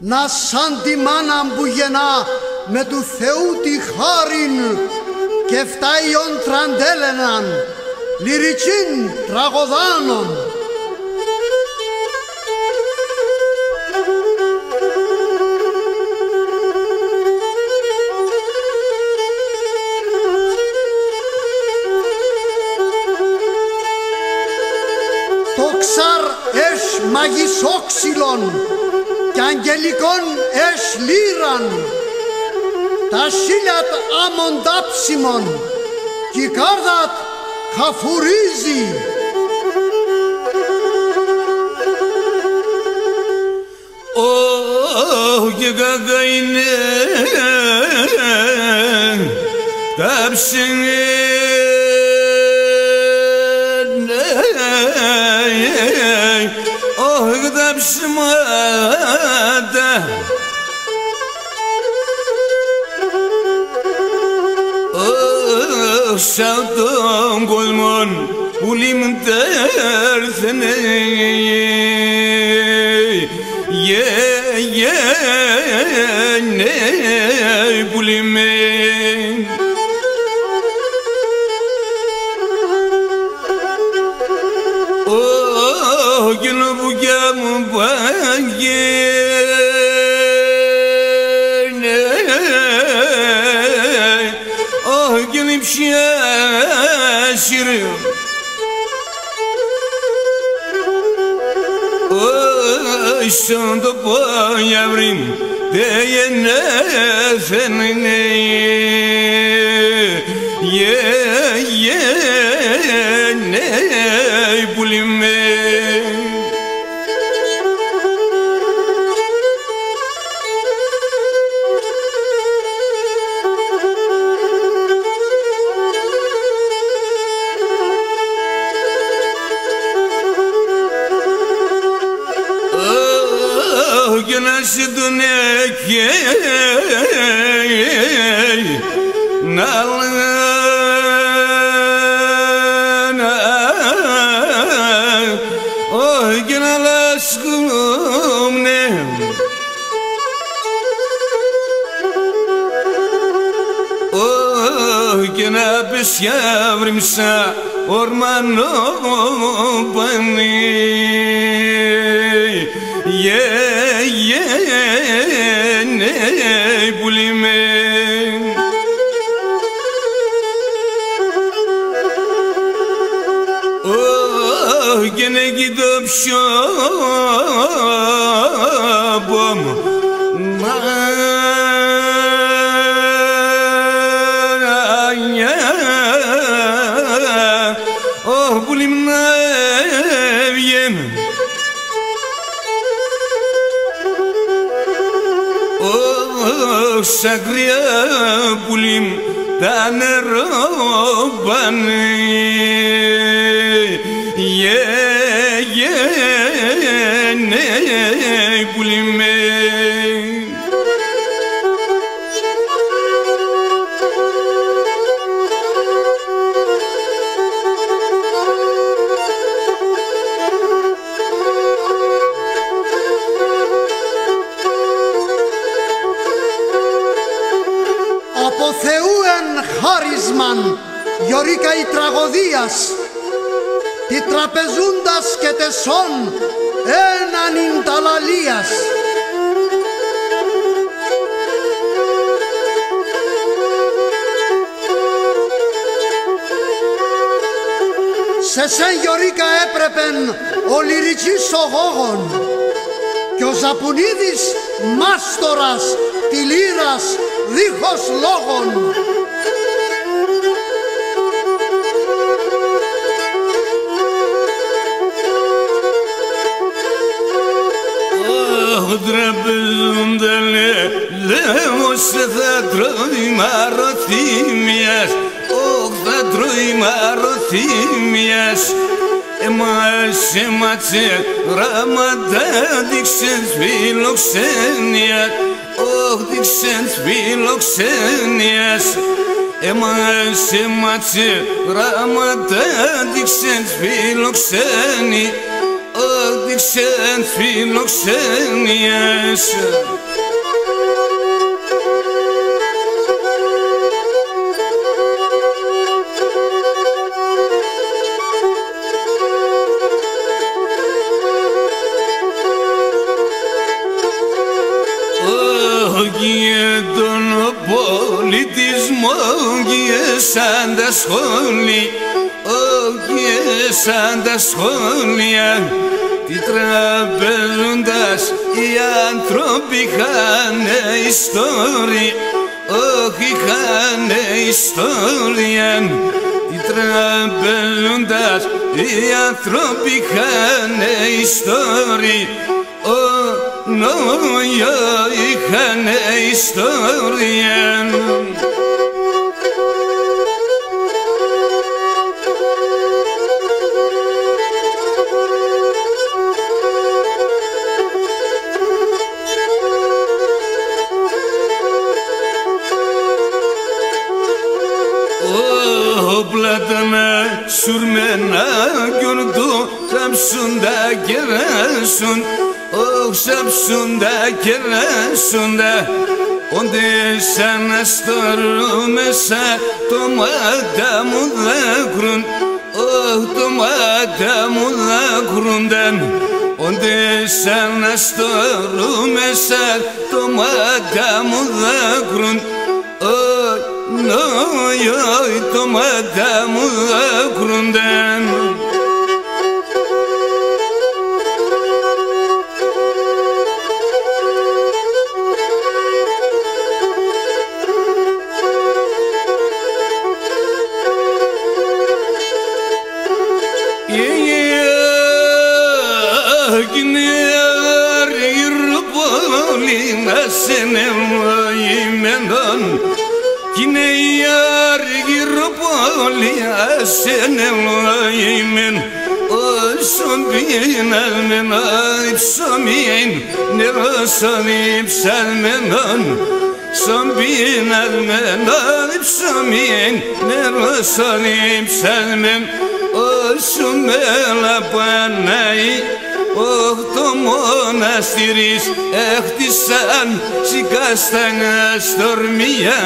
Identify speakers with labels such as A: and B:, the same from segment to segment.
A: να σαν τη μάνα που γεννά με του Θεού τη χάριν και φτάιον τραντέλεναν λυρικήν τραγωδάνων. Το ξάρ ες μαγισσόξυλον κι αγγελικών ες λύραν, τα σίλιατ αμοντάψιμον κι η κάρδατ χαφουρίζει.
B: Και κακά είναι τάψινε τα ψημάτα σαν τον κόσμο που λιμτέρθενε που λιμέν. Εκείνο που κι μου πάγαινε, εκείνη πια σύρω, σαν το πόγιαβριν δεν γεννέθαινε, που λιμέν. Και να σε τον έκαι να και να λάσκουνε και να πεσιά βρυμσά ορμανό πανί. Που λιμέν. Και να κοιτώ πιο πόμο που λιμνά βγαίνω. Σαν κρύα πουλί τα νερόπανε, που λιμέν.
A: Από Θεού εν χάρισμαν γιορίκα η τραγωδίας, τι τραπεζούντας και τεσόν έναν ινταλαλίας. Σε σεν γιορίκα έπρεπεν ο λυρικής ο γόγων κι ο Ζαπουνίδης μάστορας τη λύρας δίχως λόγων.
B: Τραπεζούντα λέω σε θα τρώει μαροθύμιας, θα τρώει μαροθύμιας. Εμάς έματσε γράμματα δείξες φιλοξένειας, δείξες φιλοξένειας. Εμάς έματσε γράμματα δείξες φιλοξένειας, δείξες φιλοξένειας. σαν τα σχόλια, τι τραπεζούντας οι άνθρωποι είχανε ιστορία, όχι είχανε ιστορία. Τι τραπεζούντας οι άνθρωποι είχανε ιστορία, είχανε ιστορία. Πλάτανα σουρμένα γιορτού σάψουν τα κεράσουν, σάψουν τα κεράσουν τα όντε σαν αστορού μέσα το μάτα μου δάκρουν, το μάτα μου δάκρουνταν όντε σαν αστορού μέσα το μάτα μου δάκρουν. Το μάτα μου δάκρουνταν. Κ'ειναι η αργυροπόλη ασενελοήμεν, όσον πεινασμεν ψωμίν νερόσον υψαλμένον, σον πεινασμεν ψωμίν νερόσον υψαλμέν, όσο μέλα Παναή, το μοναστήρις έχτισαν σικάστανα στορμία.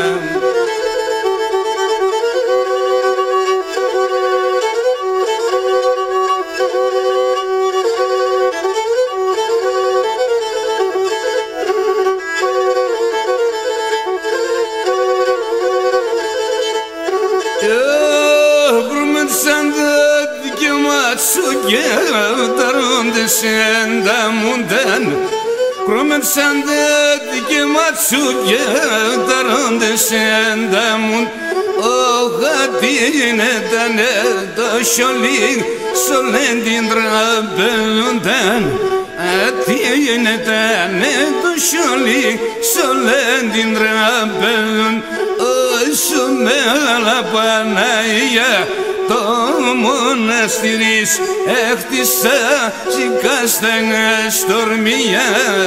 B: Κρώμεν σαν τέτοια ματσούκια ταρόντες εντάμουν, οχατίνετανε το σιολί σολέν την τραπεζούνταν, ατίνετανε το σιολί σολέν την τραπεζούν, όσο μέλα Παναγία το μοναστήρις έχτισα σικάστανα στορμία.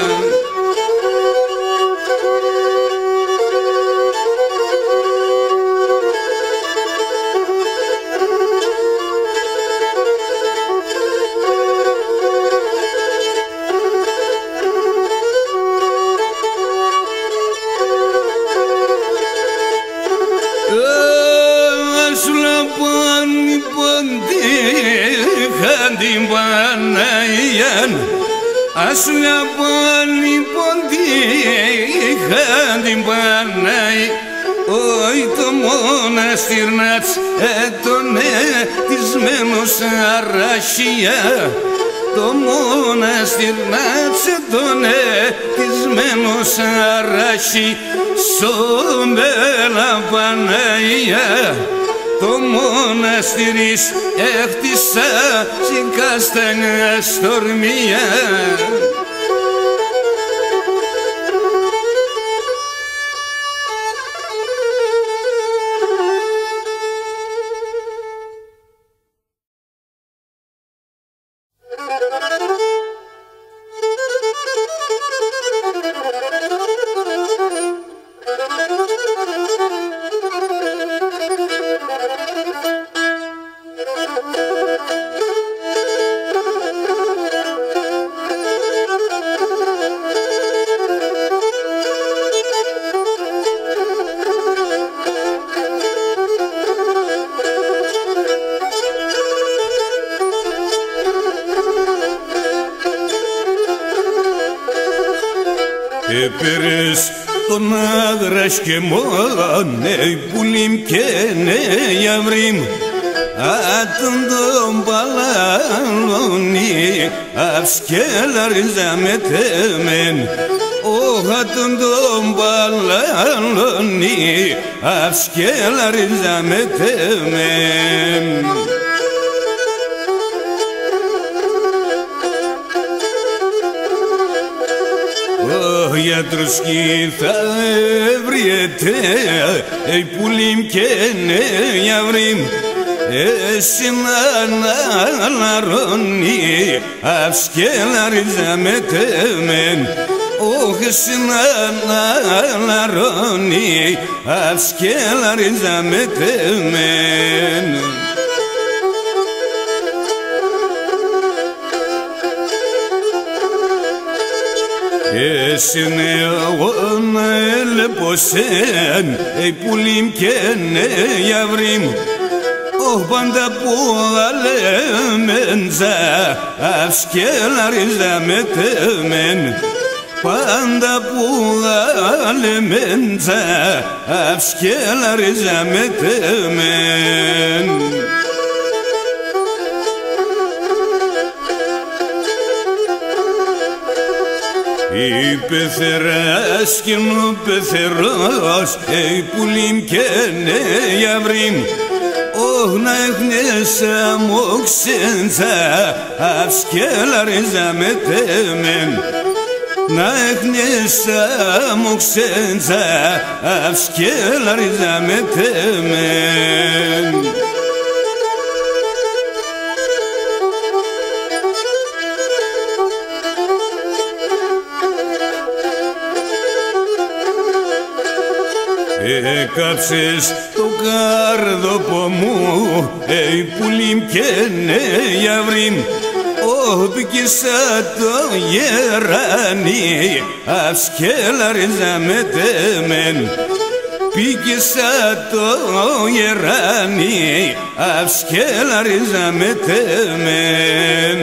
B: Την Παναγιάν, ας λιαπάνει ποντίχαν την Παναγιάν, όχι το μοναστήρνατς τον ετισμένος αρρασιά, το μοναστήρνατς τον ετισμένος αρρασί, σωμέλα Παναγιά. Το μοναστήρις έχτισα σικάστανα στορμία. Έπαιρες τον άδρας και μόνε πουλίμ και νέα βρήμ, Atındum balaloni Afskeler zametemen Oh atındum balaloni Afskeler zametemen Γιατρουσκή θα έβριετε, πουλήμ και νέα βρήμ, εσύ να αναρώνει, αυσκελαριζα μετεμέν. Όχι εσύ να αναρώνει, αυσκελαριζα μετεμέν. Εσύ νεογόνα ελεποσέν, πουλήμ και νέα βρήμ, oh πάντα που αλέμεντζα, αυσκελαριζα μετεμέν. Πάντα που αλέμεντζα, αυσκελαριζα μετεμέν. Η πεθεράς και ο πεθερός, πουλήμ και νέα βρήμ, oh να εχνέσα μοξέντσα, αυσκελαριζα μετεμέν. Να εχνέσα μοξέντσα, αυσκελαριζα μετεμέν. Έκαψες το κάρδοπο μου, πουλήμ και νέα βρήμ, πήκησα το γεράνι, αυσκελαριζα μετεμέν. Πήκησα το γεράνι, αυσκελαριζα μετεμέν.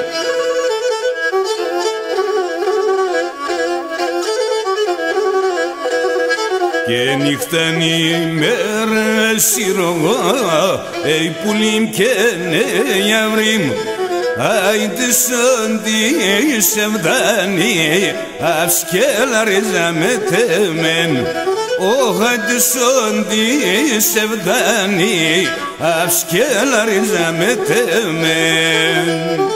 B: Και νύχταν ημέρα σιρογώ, πουλήμ και νέα βρήμ, άιτε σαν τη σεβδάνη, αυσκελαριζα μετεμέν. άιτε σαν τη σεβδάνη, αυσκελαριζα μετεμέν.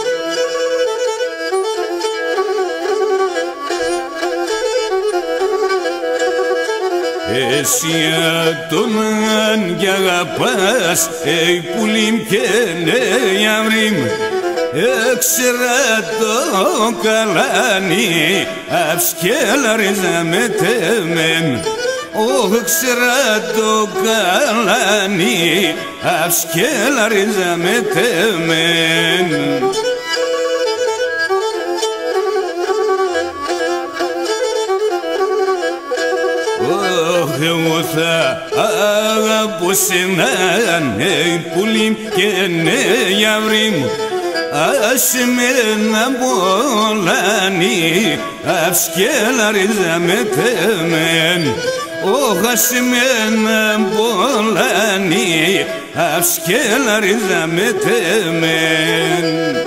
B: Εσύ τον κι αγαπάς, πουλήμ και νέα βρήμ, έξερα το καλάνι, αυσκελαριζα μετεμέν. Έξερα το καλάνι, αυσκελαριζα μετεμέν. Εγώ θα αγαπώ σέναν, πουλήμ και νέα βρήμ, άσε με να μπολάνει, αυσκελαριζα μετεμέν. άσε με να μπολάνει, αυσκελαριζα μετεμέν.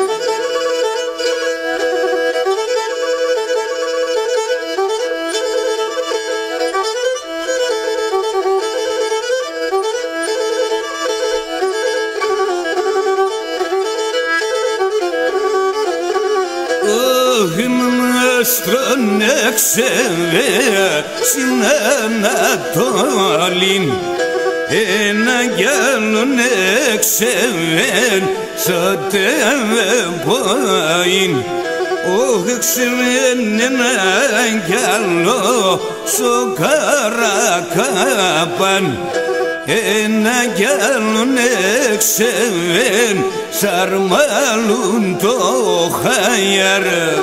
B: Στον εξεβέα στην Ανατολήν, ένα κι άλλον εξεβέν σωτέ βεποήν. εξεβέν ένα κι άλλο στο Καρακάπαν, ένα κι άλλον εξεβέν σαρμάλουν το Χαϊάρ.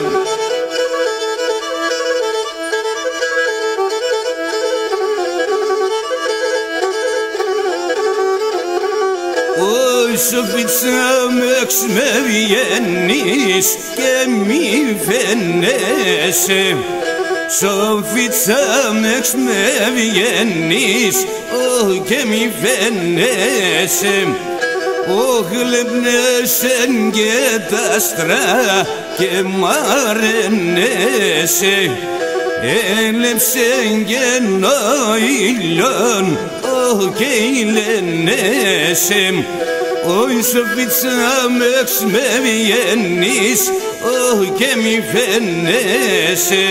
B: Σοφίτσα με βγαίνεις και μη φαίνεσαι. Σοφίτσα με βγαίνεις και μη φαίνεσαι. Οχλεμπνέσεν και τα άστρα και μαρενέσε έλεψεν και νοήλιον και ηλενέσε Όι σοφίτσα με βγαίνεις και μη φαίνεσαι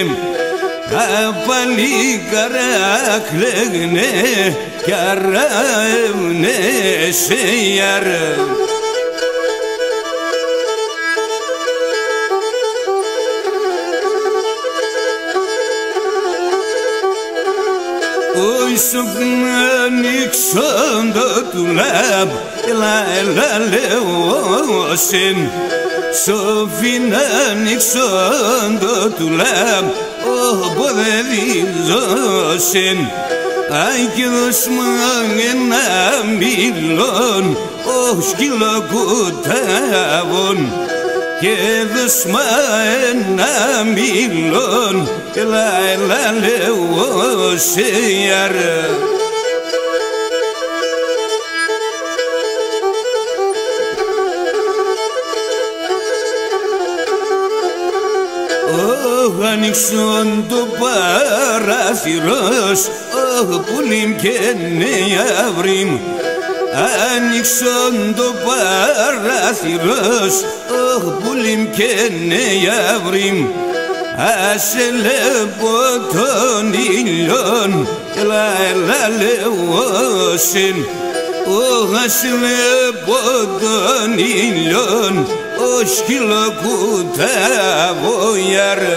B: Απαλίκαρα κλαίγνε κι αραεύνεσαι ιαρά Όι σοφίνα ανοίξον το τουλάμπ έλα λεώσεν Σοφίνα ανοίξον το τουλάμπ ποδεδίζωσεν Άι κι δώσμα ένα μήλον σκύλο κουτάβον και δώσμα ένα μήλον έλα λεώσε ιαρά Άνοιξον το παράθυρος πουλήμ και νεαύριμ Άνοιξον το παράθυρος πουλήμ και νεαύριμ Άσε λέπω τον ήλιον έλα λεώσεν Άσε λέπω τον ήλιον σκύλο κουτάβο ιαρά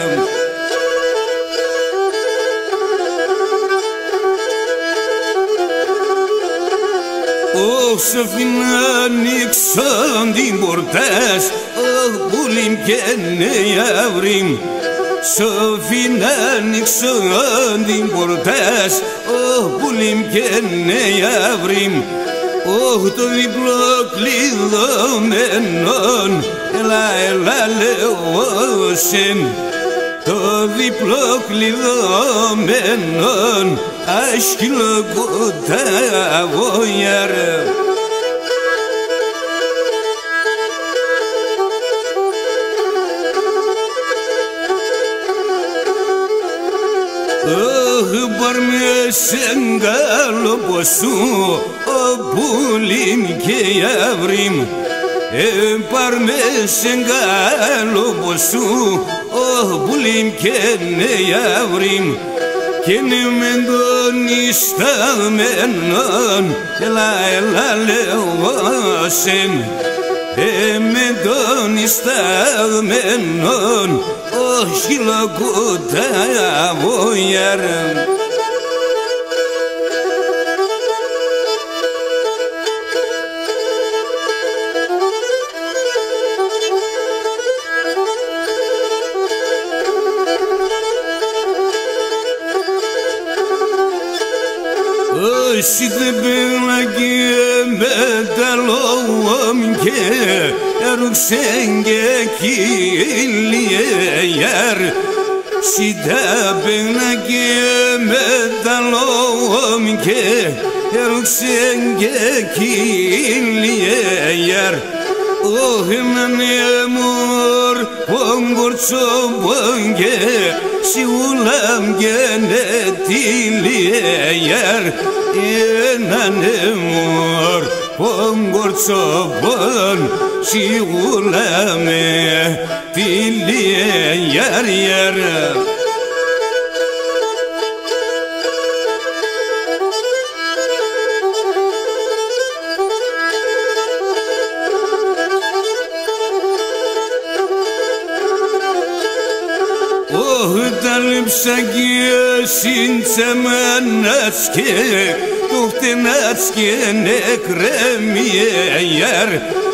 B: Σοφίνα ανοίξον την πορτάς πουλήμ και νεαύριμ Σοφίνα ανοίξον την πορτάς πουλήμ και νεαύριμ το διπλό κλειδωμένον έλα λεώσεν το διπλό κλειδωμένον ασκύλο κουτάβο ιαρά Παρμέσεν γάλοπο σου πουλήμ και αύριμ Παρμέσεν γάλοπο σου πουλήμ και νεαύριμ και νεμεν τον ισταγμένον έλα λεώσεν με τον ισταγμένον σκύλο κουτάβο ιαρά Σιτε πέλαγε με τα λόγω και έρουξεν και κύλιε Σιτε πέλαγε με τα λόγω και έρουξεν και κύλιε Όχι να νεμόρ πόγκορτσο πόγκε σιούλαμ και νετήλιε έναν εμόρ πόγκορτσο πόν σιγούλαμε τήλιε τα λείψα και συντσεμανάτς και τούχτενάτς και νεκρέμιερ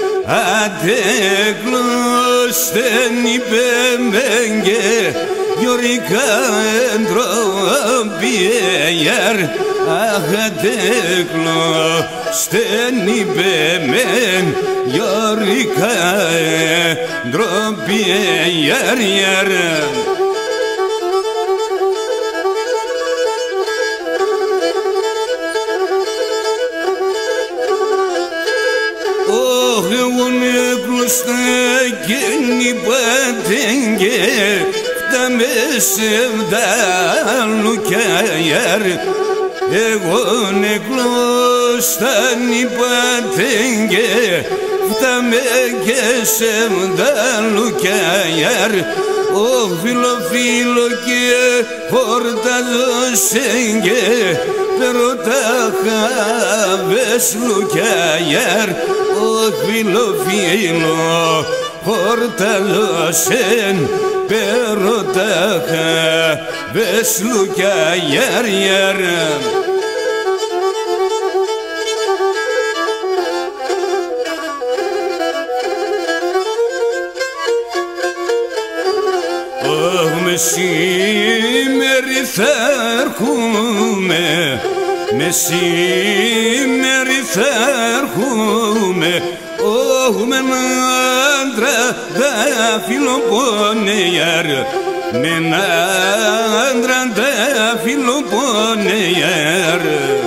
B: αντέκλωστεν υπέμεν και γιορικά εντροπιερ αντέκλωστεν υπέμεν γιορικά εντροπιερ πατέγγε φτάμε σε βδαλουκιάρ εγώ νεκλώσταν πατέγγε φτάμε και σε βδαλουκιάρ ο φιλοφίλο και χορταζόσεγγε περωτάχα βεσλουκιάρ ο φιλοφίλο χορταζόσεν περωτάχα βεσλουκιάρ μεσήμερι θα έρχομαι, μεσήμερι θα έρχομαι, όχι με έναν άντρα τα φιλοπονέιαρ, με έναν άντρα τα φιλοπονέιαρ.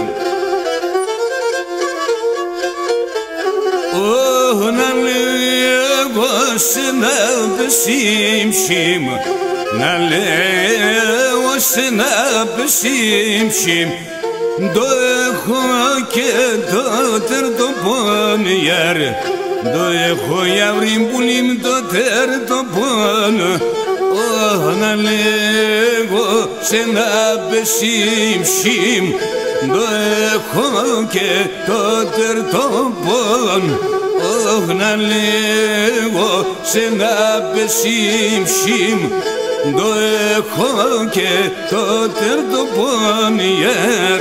B: Όχι να λέγω σε να πεσίμψιμ, να λέω σε να πεσίμψιμ, το έχω και το τέρτο πόνιαρ, το έχω για βριμπουλίμ το τέρτο πόν, να λέγω σε να πεσίμψιμ, το έχω και το τέρτο πόν, να λέγω σε να πεσίμψιμ, το έχω και το τέρτο πόνιαρ.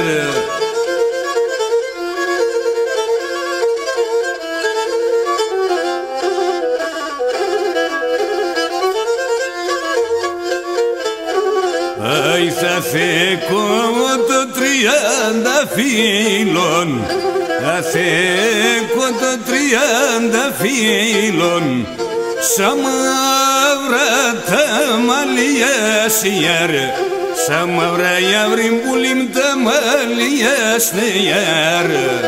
B: Αϊ θα θεκώ το 30 φίλων, θα θεκώ το 30 φίλων, σαν μαύρα τα μαλλιάσιαρ, σαν μαύρα για βριμπουλίμ τα μαλλιάσιαρ.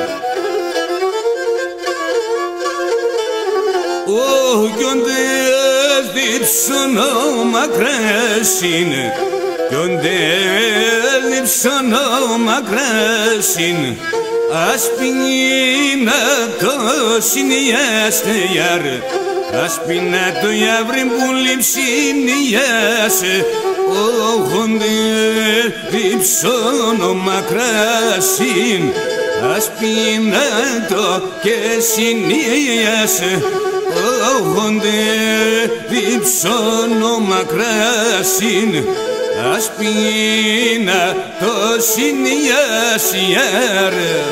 B: Ο γιοντές διψωνό μακράσιν, γιοντές διψωνό μακράσιν, ασπινίνα το συνιάστιαρ, ασπινά το γιαβριμπουλίμ συνιάσε, όχονται διψώνω μακράσιν, ασπινά το και συνιάσε, όχονται διψώνω μακράσιν, ασπινά το συνιάσιαρ.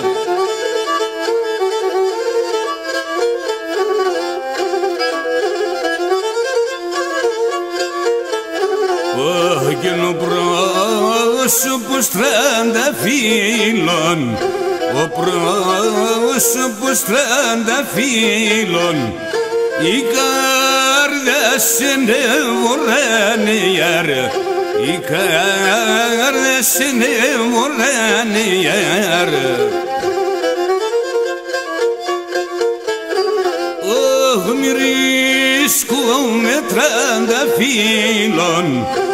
B: Ο πρόσωπος 30 φίλων, ο πρόσωπος 30 φίλων, η καρδιά σε νευρανιάρ, η καρδιά σε νευρανιάρ. Μυρίσκουμε 30 φίλων,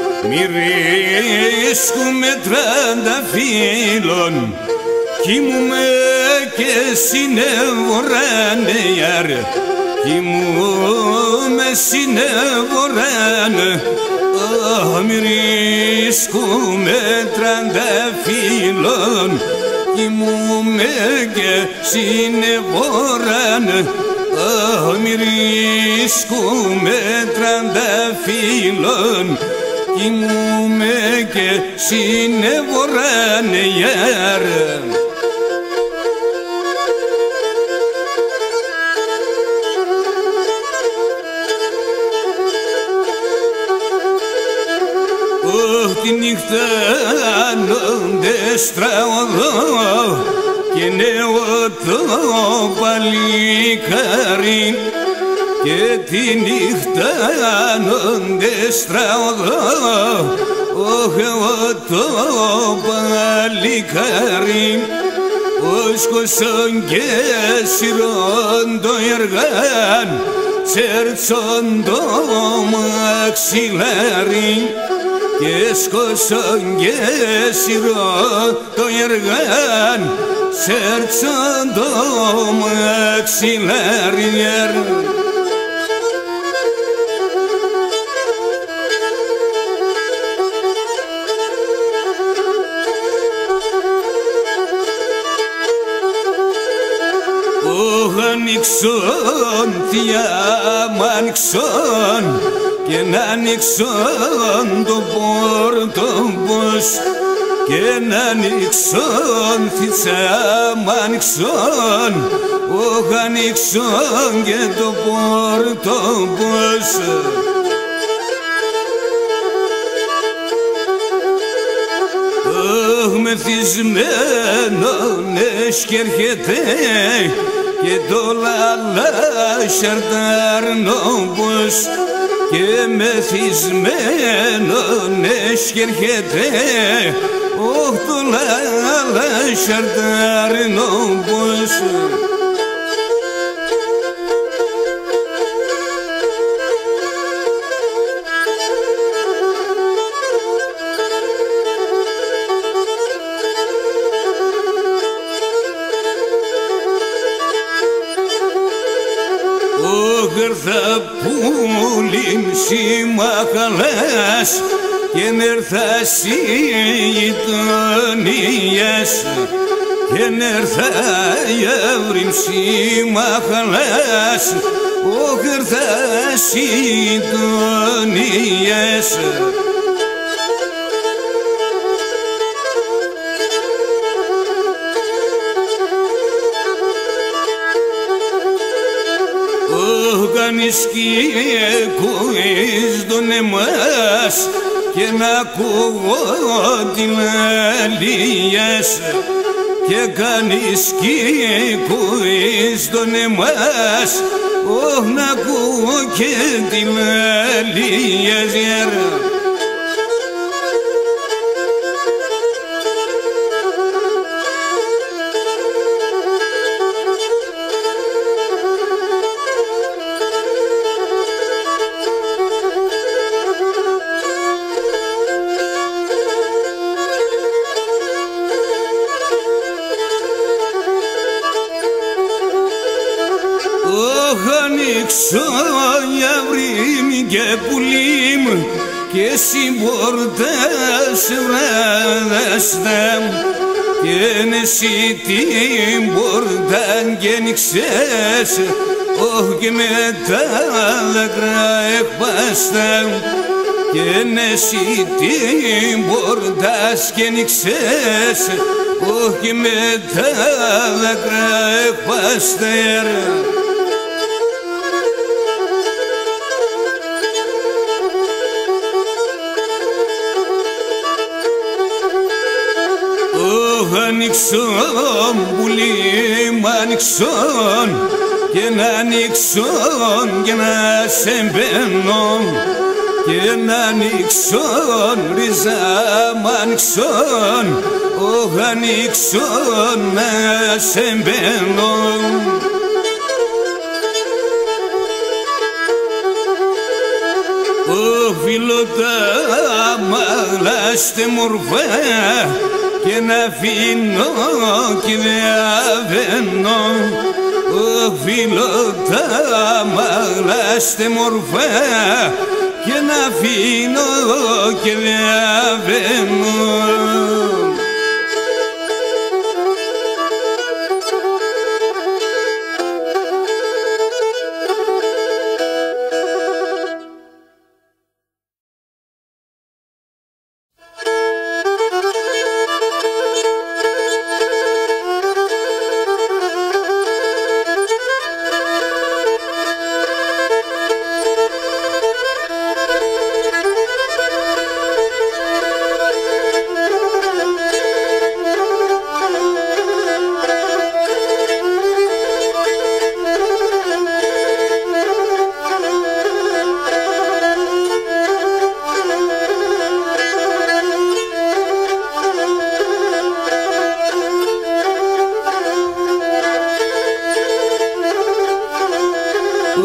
B: μυρίσκουμε 30 φίλων, κοιμούμε και συνεβοράνιαρ, κοιμούμε συνεβοράν. Μυρίσκουμε 30 φίλων, κοιμούμε και συνεβοράν. Μυρίσκουμε 30 φίλων, κοιμούμε και συνεβοράνιαρ. Τη νύχτα νόντες τραγωδώ και νέο το παλικάρι, και τη νύχτα νόντες τραγωδώ το παλικάρι, ως κοσόν και σειρών το εργάν, τσέρτσον το μαξιλάρι και σκόσον και σειρό το εργάν τσέρτσον το μαξιλάρι. Ανοίξον, τι άμα ανοίξον και να ανοίξον το πόρτοπος και να ανοίξον, τι άμα ανοίξον, όχι ανοίξον και το πόρτοπος. Μεθυσμένον έσκερχεται και το λαλάσσαρταρνόπος και μεθυσμένον έσκερχεται όχι το λαλάσσαρταρνόπος. Γερθα πουλήν συμμαχαλάς και νερθάς οι γειτονίες και νερθά η αύρην συμμαχαλάς ο γερθάς οι γειτονίες. Κανείς ακούεις τον εμάς και να ακούω την αλίας και κανείς ακούεις τον εμάς όχι να ακούω και την αλίας. Ανοίξον για βρήμ και πουλήμ και συμπορτάς βράδασταμ και εσύ την πόρταν και νιξές όχι και με τα δάκρυα εκπάσταμ και εσύ την πόρτας και νιξές όχι με τα δάκρυα εκπάσταμ. Ανοίξον πουλί μ' ανοίξον και να ανοίξον και να σε μπαίνω και να ανοίξον ρίζα μ' ανοίξον όχι ανοίξον να σε μπαίνω. Οφείλωτα μαγλάστε μορφά και να αφήνω και δε αβαίνω. Οφείλωτα μαγλάστε μορφά και να αφήνω και δε αβαίνω.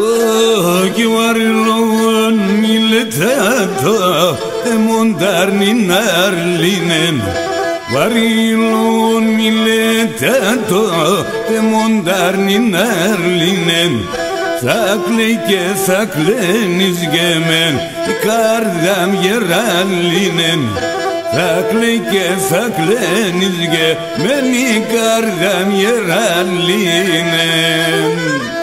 B: Che varilon militato e montarni narlinen Varilon militato e montarni narlinen Sakleniz gemen kardam yerallinen Sakleniz gemen kardam yerallinen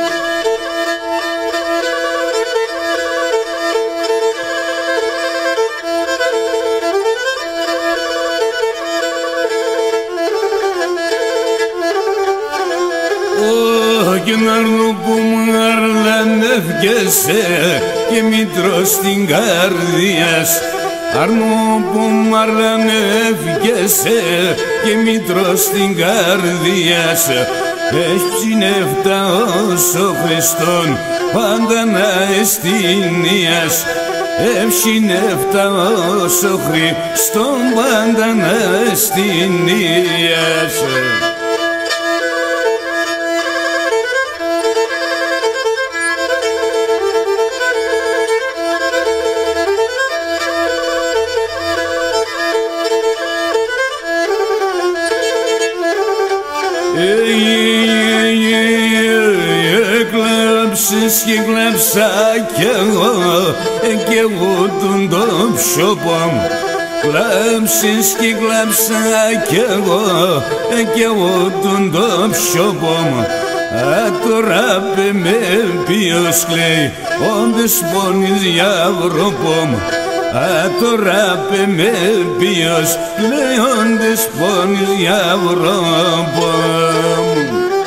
B: Günarlı bumarla nefgese Kemitros την καρδιάς Αρνό bumarla nefgese Kemitros την καρδιάς Έχει νεύτα ως ο Χριστόν Πάντα να εστινίας Έχει νεύτα ως ο Χριστόν Πάντα να εστινίας Έκλαψες και κλάψα κι εγώ τον τόψοπο μου Κλάψες και κλάψα κι εγώ τον τόψοπο μου Τώρα με ποιος κλαίει όντες πόνης για βρωπό μου Τώρα με ποιος κλαίει όντες πόνης για βρωπό μου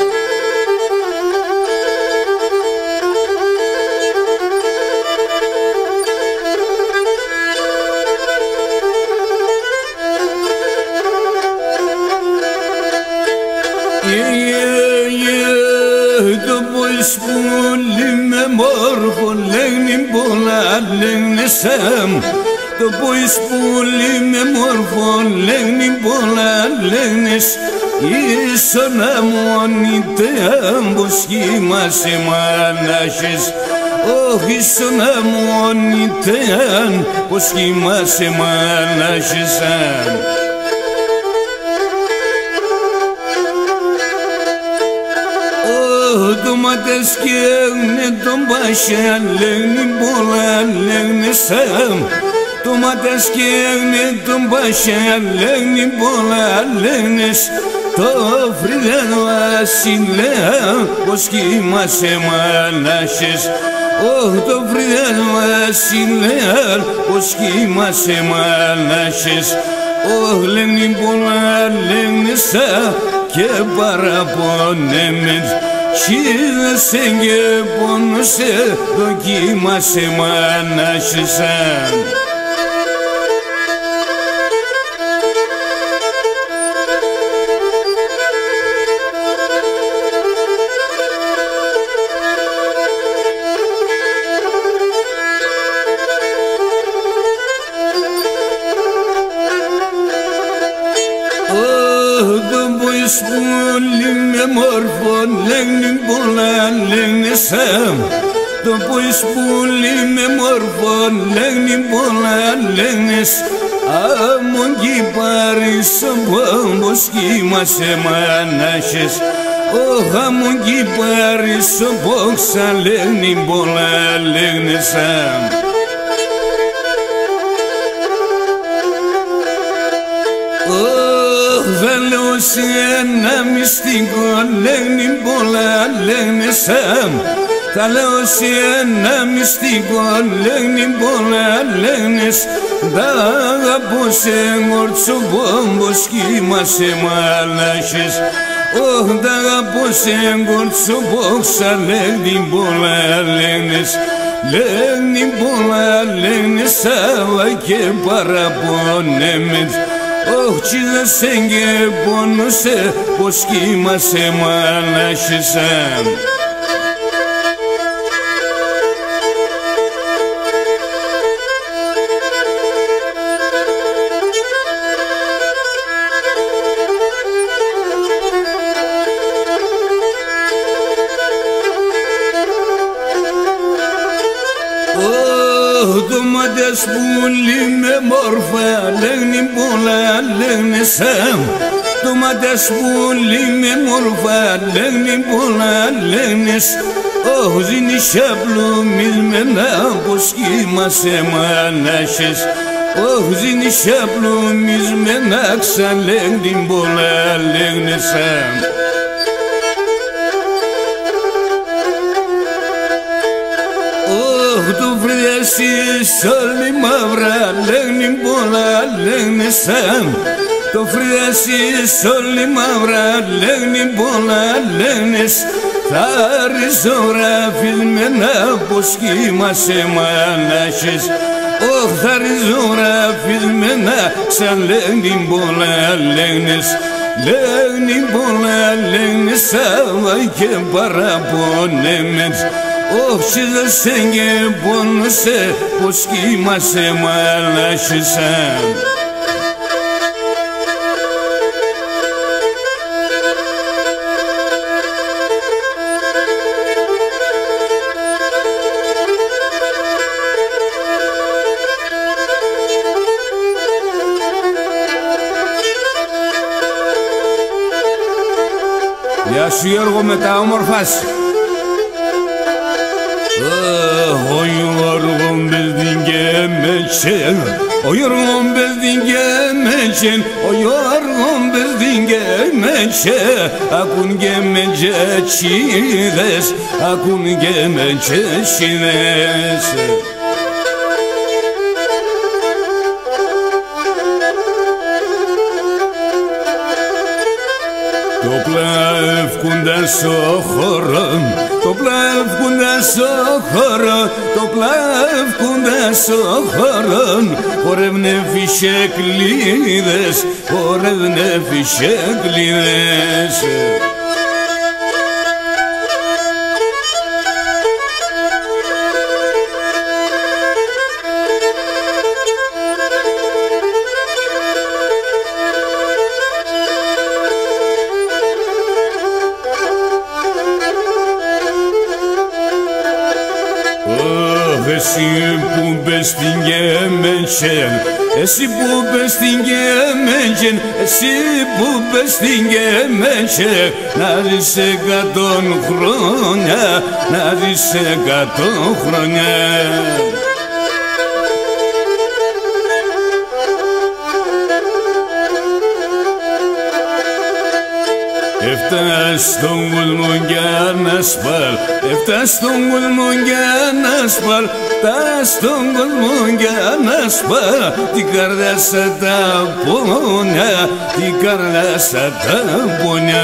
B: Το πως πουλί με μόρφο λέγνει πολλά λέγνε σαμ Το πως πουλί με μόρφο λέγνει πολλά λέγνες Ίσο να μόνιτε άμπος χείμασε μανάχες Όχι ίσο να μόνιτε άμπος χείμασε μανάχες Tomates kevne tom başa legni bola legni sam Tomates kevne tom başa legni bola legnes To friden vasile boski masemalashes Oh to friden vasile boski masemalashes Oh legni bola legni sa ke paraponemet Çile senge bonuse dokimase manaşsan Σπούλιμε μόρφων λέγνει πολλά λέγνε σαμ Το πως πουλίμε μόρφων λέγνει πολλά λέγνες Άμον κυπάρεις ο πόμπος κοίμασε μανάχες Ωχ άμον κυπάρεις ο πόξα λέγνει πολλά λέγνε σαμ Θα λέω σε ένα μυστικό λέγνει πολλά λέγνε σαμ Θα λέω σε ένα μυστικό λέγνει πολλά λέγνες Τα αγαπώ σε γορτσο πόμπος κοίμασε μαλάχες Ωχ τα αγαπώ σε γορτσο πόξα λέγνει πολλά λέγνες Λέγνει πολλά λέγνες σάβα και παραπονέμες Oh, çile senge bonuse boski mase malashisam δωμάτες πουλί με μόρφα λέγνει πολλά λέγνε σαν δωμάτες πουλί με μόρφα λέγνει πολλά λέγνες ζήνει σαπλουμισμένα πως κοίμασε μανάσες ζήνει σαπλουμισμένα ξαλέγνει πολλά λέγνε σαν το φριάσεις όλη μαύρα λέγνει πολλά λέγνε σαν το φριάσεις όλη μαύρα λέγνει πολλά λέγνες θα ριζογραφισμένα πως κοίμασε μανάσες θα ριζογραφισμένα σαν λέγνει πολλά λέγνες λέγνει πολλά λέγνες άβα και παραπονέμες όχι δεν σε γεπώνωσε πως κοίμασε μαλάσες Γεια σου Γιώργο με τα όμορφα σου. Ο Γιώργο μπες και μέτσεν, ο Γιώργο μπες και μέτσεν, ο Γιώργο μπες και μέτσεν, ακούν και μετσέτσιδες, ακούν και μετσέτσιδες. Το πλεύκουντα στο χώρο, το πλεύκουντα στο χώρο, το πλεύκουντα στο χώρο, χορεύνε φυσεκλίδες, χορεύνε φυσεκλίδες. Εσύ που μπες στην Γεμέτσεν, εσύ που μπες στην Γεμέτσεν, εσύ που μπες στην Γεμέτσεν, να δεις 100 χρόνια, να δεις 100 χρόνια. Έφτας στον κόσμο για να σπάλ, έφτας στον κόσμο για να σπάλ, έφτας στον κόσμο για να σπάλ, την καρδιά σαν τα πόνια, την καρδιά σαν τα πόνια.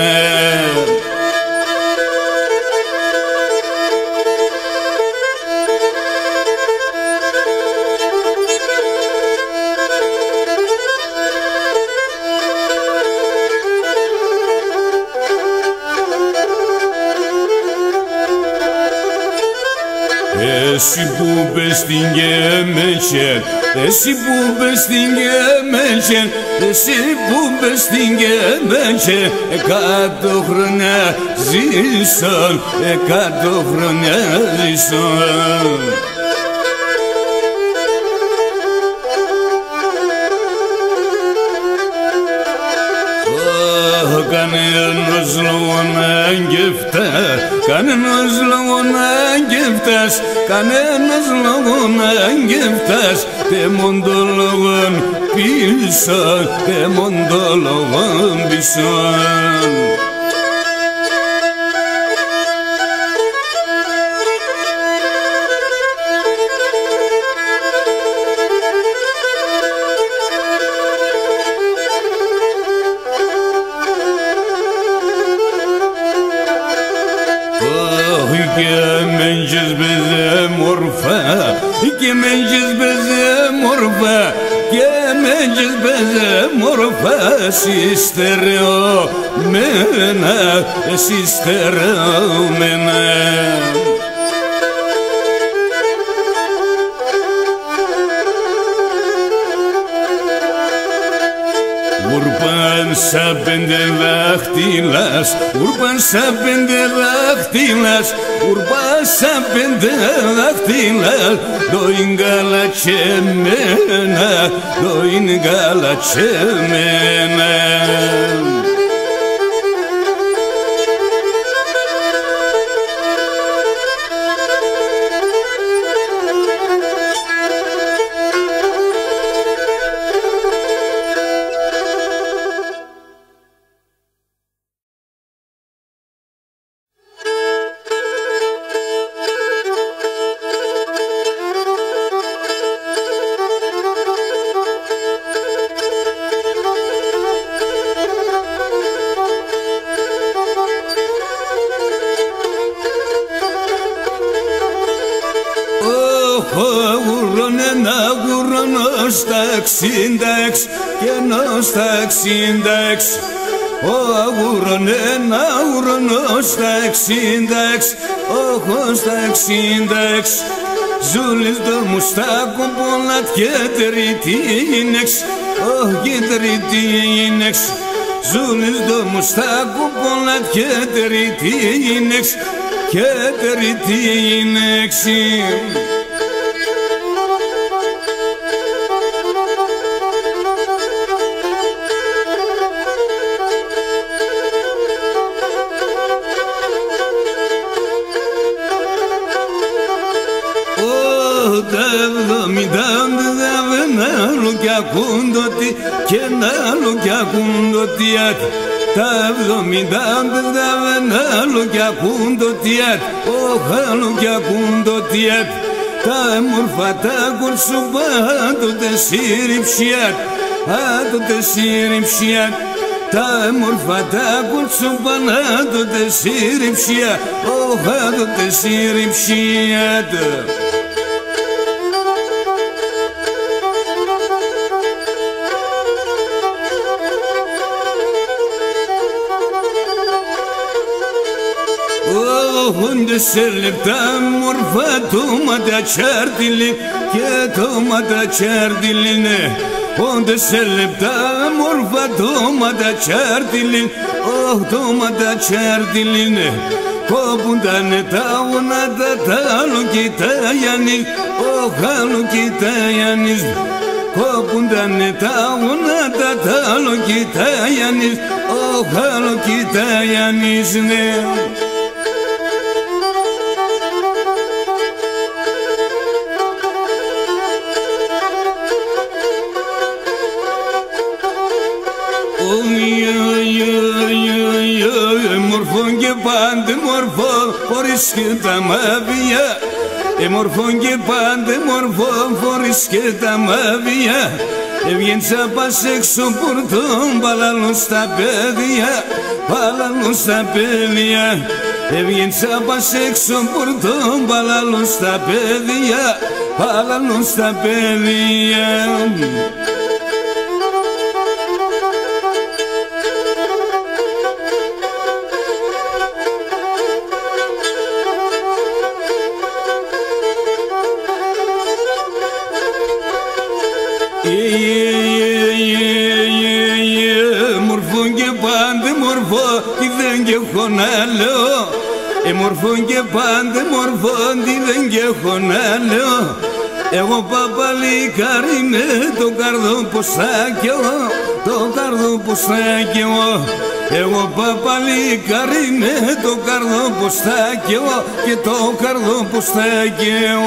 B: Εσύ που μπες στην Γεμέτσεν, εσύ που μπες στην Γεμέτσεν, εσύ που μπες στην Γεμέτσεν, 100 χρόνια ζήσαν, 100 χρόνια ζήσαν. Κανένας λόγο να γευτά, κανένας λόγο να γευτάς, κανένας λόγο να γευτάς, τε μόντο λόγον πίσω, τε μόντο λόγον πίσω. Και μέντζες μπεζέ μορφά, και μέντζες μπεζέ μορφά, και μέντζες μπεζέ μορφά, εσύ στερεωμένα, εσύ στερεωμένα. σαν πέντε δάχτυλας, ούρπαν σαν πέντε δάχτυλας, ούρπαν σαν πέντε δάχτυλας, το είναι γαλατσεμένα, το είναι γαλατσεμένα. Ταξίνταξ και ενός ταξίνταξ, ο αγουρον ένα ουρανός ταξίνταξ, όχος ταξίνταξ, ζούλης το μουστάκο πολλάτ και τεριτίνεξ, όχ και τεριτίνεξ, ζούλης το μουστάκο πολλάτ και τεριτίνεξ, και τεριτίνεξ. Και ένα άλλο κι ακούν το τιάτ, τα 70 άλλο κι ακούν το τιάτ, όχι άλλο κι ακούν το τιάτ, τα μορφά τα κορσουπά τότε σύρριψιάτ, τότε σύρριψιάτ, τα μορφά τα κορσουπά τότε σύρριψιάτ, όχι τότε σύρριψιάτ. Χούνται σε λεπτά μορφά το ματατσάρτιλι και το ματατσάρτιλι, ναι. Χούνται σε λεπτά μορφά το ματατσάρτιλι, όχ το ματατσάρτιλι, ναι. Κόπουνταν τα γονάτα τα άλλο κοιτάγιανις, όχ άλλο κοιτάγιανις. Κόπουνταν τα γονάτα τα άλλο κοιτάγιανις, όχ άλλο κοιτάγιανις, ναι. Μορφόν και πάντε μορφό χωρίς και τα μαβιά, μορφόν και πάντε μορφό χωρίς και τα μαβιά, έβγαινε πας έξω πορτών παλαλούν στα παιδιά, παλαλούν στα παιδιά, έβγαινε πας έξω πορτών παλαλούν στα παιδιά, παλαλούν στα παιδιά. Μορφόν και πάντε μορφό τι δεν και έχω να λέω, μορφόν και πάντε μορφό τι δεν και έχω να λέω. Εγώ παπαλικάρι με το καρδοποσάκιο, το καρδοποσάκιο. Εγώ παπαλικάρι με το καρδοποσάκιο και το καρδοποσάκιο.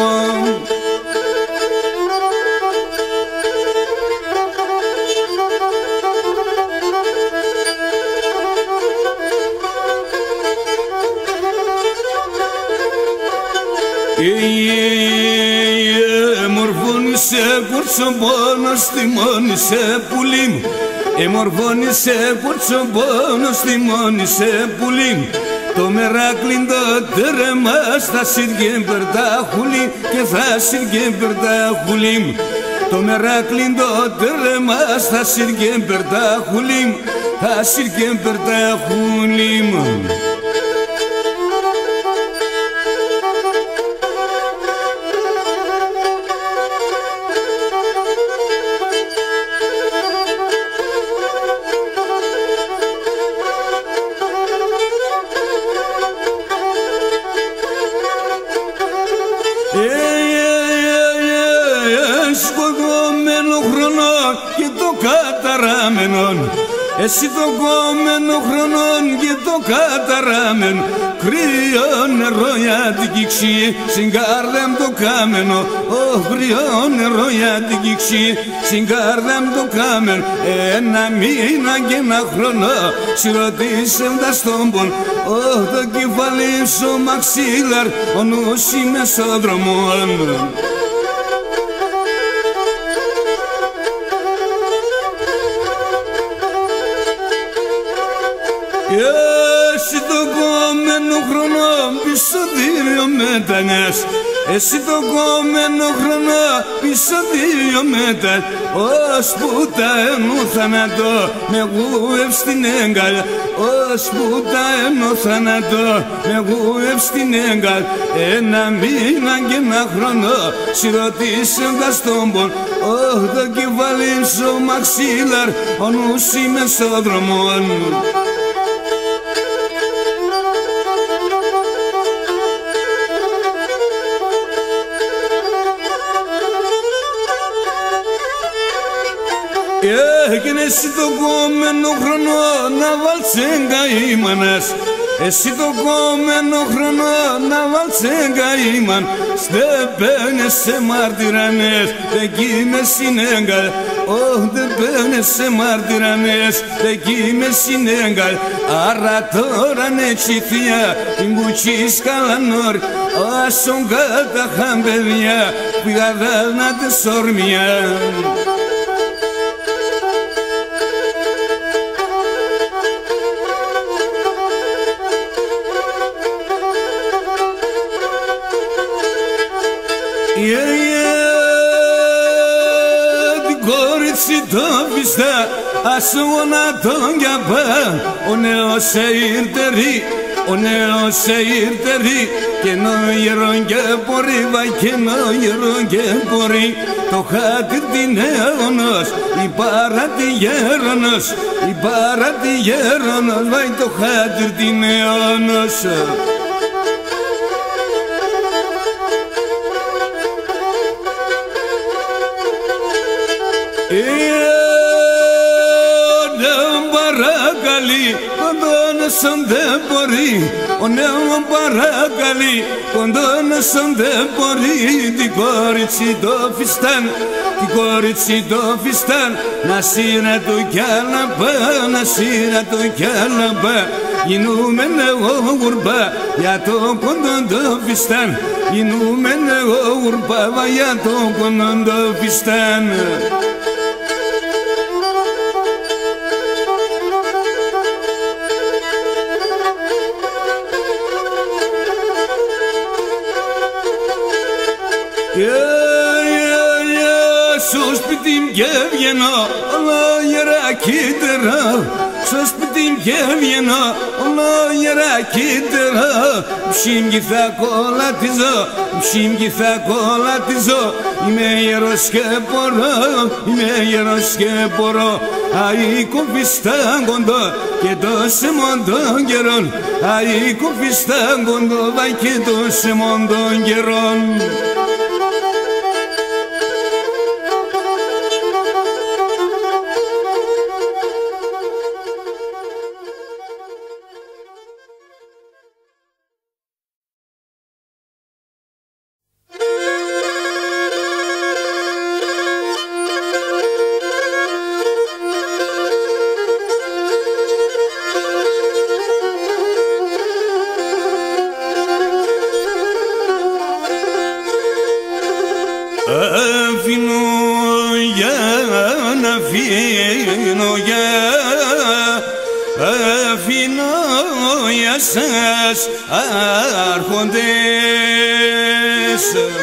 B: Μορφώνησε κουρτσομπόνο στη μόνη σε πουλί μου, μορφώνησε κουρτσομπόνο στη μόνη σε πουλί μου. Το μεράκλιν το τέρεμα στα σιρκέν περτάχουλι και θα σιρκέν περτάχουλι μου. Το μεράκλιν το τέρεμα στα σιρκέν περτάχουλι μου, θα σιρκέν περτάχουλι μου. σκοτωμένο χρόνο και το καταραμένον, εσύ το κομμένο χρονών και το καταραμένο, κρύο νερό για την κύξη, στην κάρδα μου το κάμενο, κρύο νερό για την κύξη, στην κάρδα μου το κάμενο, ένα μήνα και ένα χρόνο, συρωτήσεοντας τον πον, το κεφάλι σου μαξίλαρ, ο νους είμαι στον δρόμο. Εσύ το κομμένο χρόνο πίσω δύο μετανιάς, εσύ το κομμένο χρόνο πίσω δύο μετανιάς, ώσπου τα ενού θάνατο με γούευ στην έγκαλια, ώσπου τα ενού θάνατο με γούευ στην έγκαλια, ένα μήνα και ένα χρόνο συρωτήσεοντας τον πον, το κεφάλι σου μαξίλαρ, ο νους είμαι στον δρόμο. Έγινε εσύ το κομμένο χρόνο να βάλτσεν καήμανας, εσύ το κομμένο χρόνο να βάλτσεν καήμαν, στεπένες σε μαρτυρανές, εκεί με συνέγκαλ, δεν πένες σε μαρτυρανές, εκεί με συνέγκαλ, άρα τώρα ναι τσιθιά, την κουτσίς καλανόρ, άσον καταχαν παιδιά, πήγα να τες ορμιά. Την κόριτσι το πιστά, άσου να τον γιαπά, ο νέος σε ήρτερη, ο νέος σε ήρτερη, και νο γερόν και μπορεί, βα και νο γερόν και μπορεί, το χάτι την αιώνος, η παράτη γέρονος, η παράτη γέρονος, βα το χάτι την αιώνος. Κοντώνεσον δεν μπορεί, ο νέος παρακαλεί, κοντώνεσον δεν μπορεί, την κόριτσι το φιστάν, την κόριτσι το φιστάν, να σύρα του κι άλλα πά, να σύρα του κι άλλα πά, γινούμεν εγώ γουρμπά για το κοντόν το φιστάν, γινούμεν εγώ γουρμπά για το κοντόν το φιστάν. Στο σπίτι μου και βγαίνω, όλο γερακύτερα, στο σπίτι μου και βγαίνω, όλο γερακύτερα, ψήμκι θα κολλατίζω, ψήμκι θα κολλατίζω, είμαι γερός και μπορώ, είμαι γερός και μπορώ, αη κοφιστάν κοντό και το σεμόν των καιρών, αη κοφιστάν κοντό και το σεμόν των καιρών. Αφήνω για σας άρχοντες,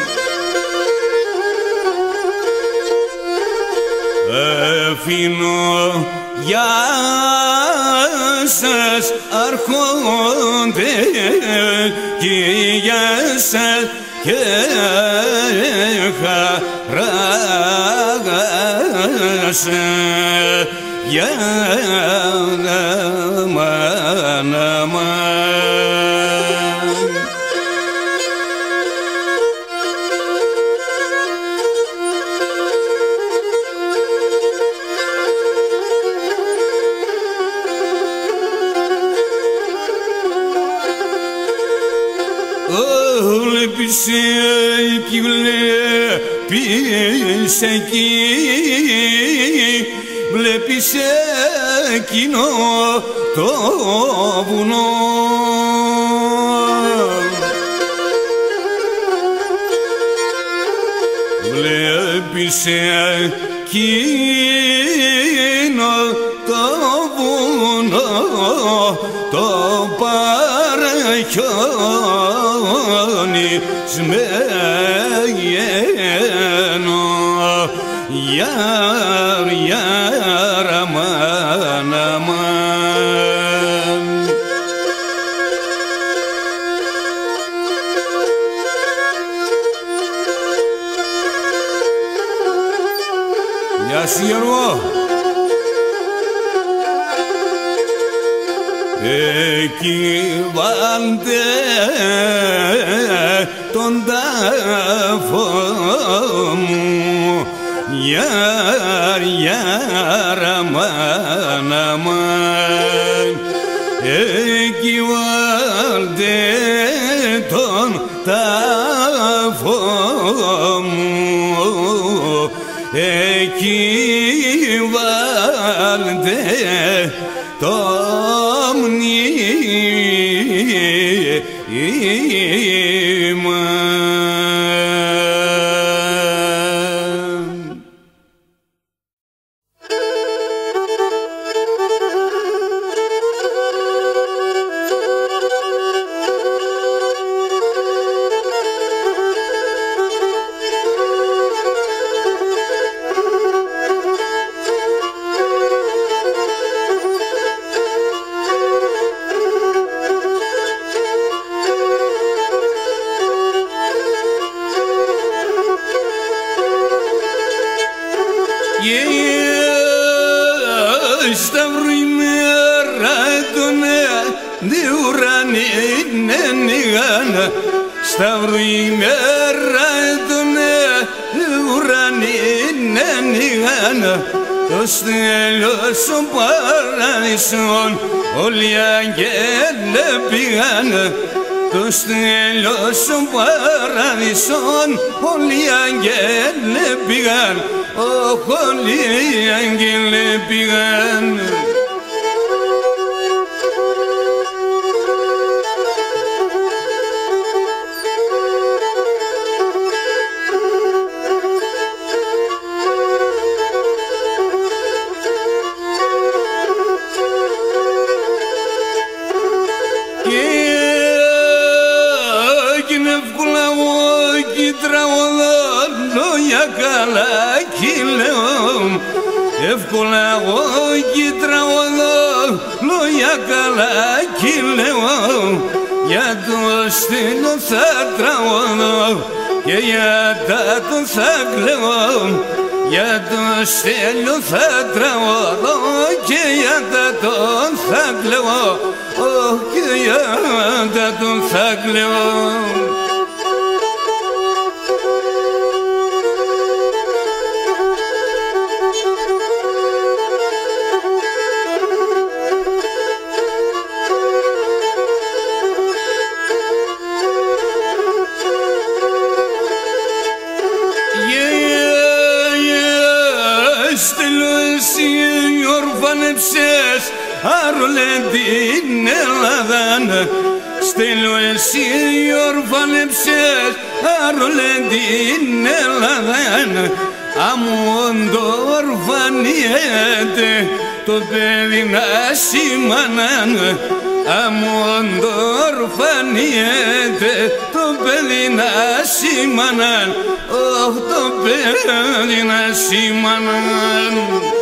B: αφήνω για σας άρχοντες και για σας και χαράς για να βλέπεις εκεί, βλέπεις εκείνο το βουνό. Βλέπεις εκείνο το βουνό, το παραχιόνι σμεγένο, γιαρ, γιαρ, αμάν, αμάν. Γεια σου Γιώργο. Εκεί βάλτε τον τάφο μου, γιαρ, γιαρ, αμάν, αμάν. Εκεί βάλτε τον τάφο μου, εκεί βάλτε το μνήμα. Σταύρου ημέρα τον ουρανίνε νιγάνα, το στέλιος των παραδείσων όλοι οι αγγέλοι πήγαν. Το στέλιος των παραδείσων όλοι οι αγγέλοι πήγαν, όλοι οι αγγέλοι πήγαν. Εύκολα εγώ κι τραγωδώ λόγια καλά κι λέω, για το στέλιο θα τραγωδώ και για τα τον θα κλαίω. Για το στέλιο θα τραγωδώ και για τα τον θα κλαίω, και για τα τον θα κλαίω. Άρολε την Ελλάδα, στέλνω εσύ ορφανεψες, άρολε την Ελλάδα. Αμόν το ορφανιέται το παιδί να σήμαναν, αμόν το ορφανιέται το παιδί να σήμαναν, το παιδί να σήμαναν.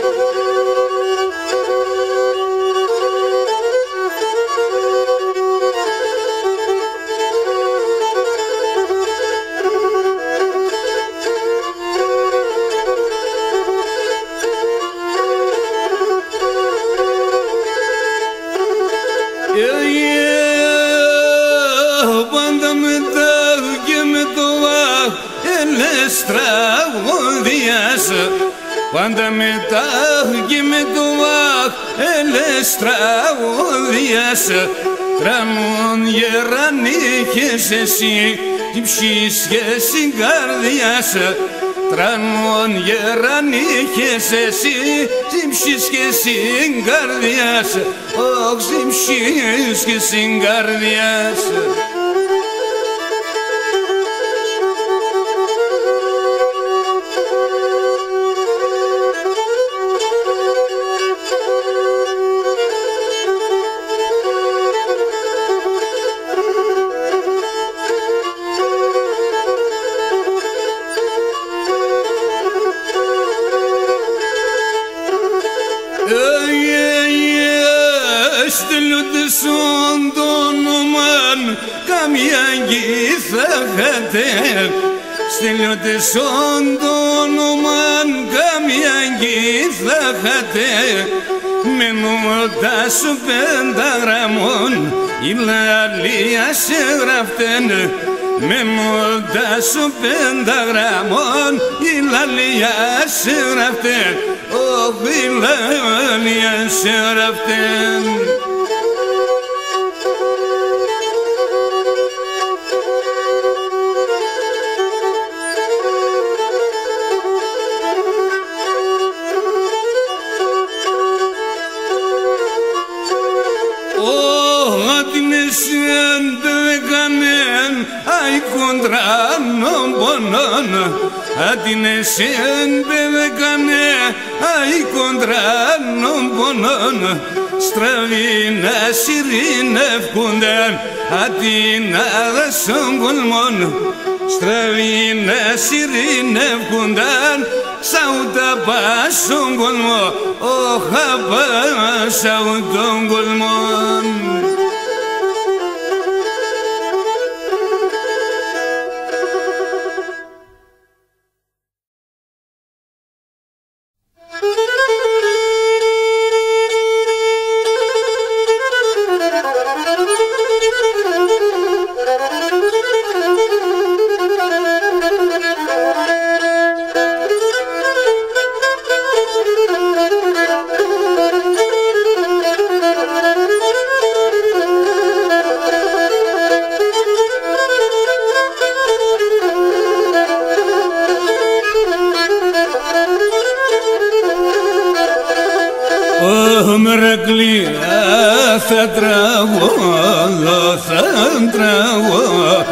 B: Πάντα μετά και με το αχ έλες τραγωδίας, πάντα μετά και με το αχ έλες τραγωδίας. Τραμών γεράν είχες εσύ τι ψήσεις και στην καρδιά σου. Τρανών γερανίχες εσύ, τι ψήσεις και στην καρδιά σου. Όχι, τι ψήσεις και στην καρδιά σου. Στέλνονται στον το όνομαν καμιά γήθα χατέ. Μενούντα σου πενταγραμμών η λαλία σε γραφτέν. Μενούντα σου πενταγραμμών η λαλία σε γραφτέν. Όχι η λαλία σε γραφτέν. Αντινεσέν πεδεκανε αι κοντράνων πονών. Στραβίνα σιρήνευκούνταν αντινάδα στον κολμόν. Στραβίνα σιρήνευκούνταν σαούτα πας στον κολμό. Όχα πας σαούτα τον κολμόν. Θα τραγώ, θα τραγώ,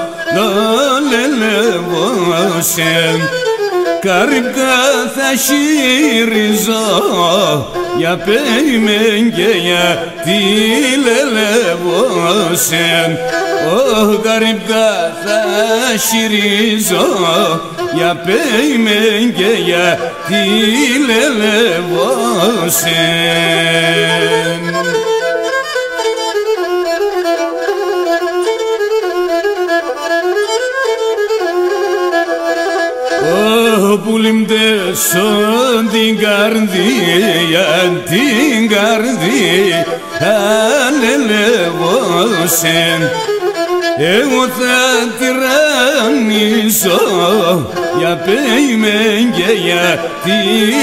B: λελεβώσεν. Καρκά θα χειριζώ, για πέιμεν και για τι λελεβώσεν. Καρκά θα χειριζώ, για πέιμεν και για τι λελεβώσεν. Που λιμπτέσω την καρδία αλελεύωσεν. Εγώ θα τυραννήσω, για πέιμεν και για τι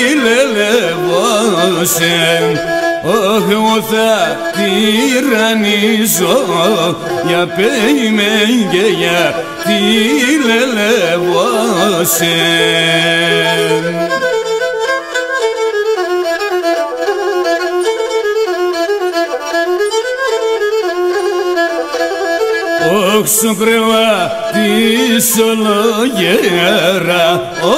B: λελεύωσεν. Εγώ θα τυραννήσω, για πέιμεν και για τι λελεύωσεν. Όχι σου κρεβάτι ολογέρα,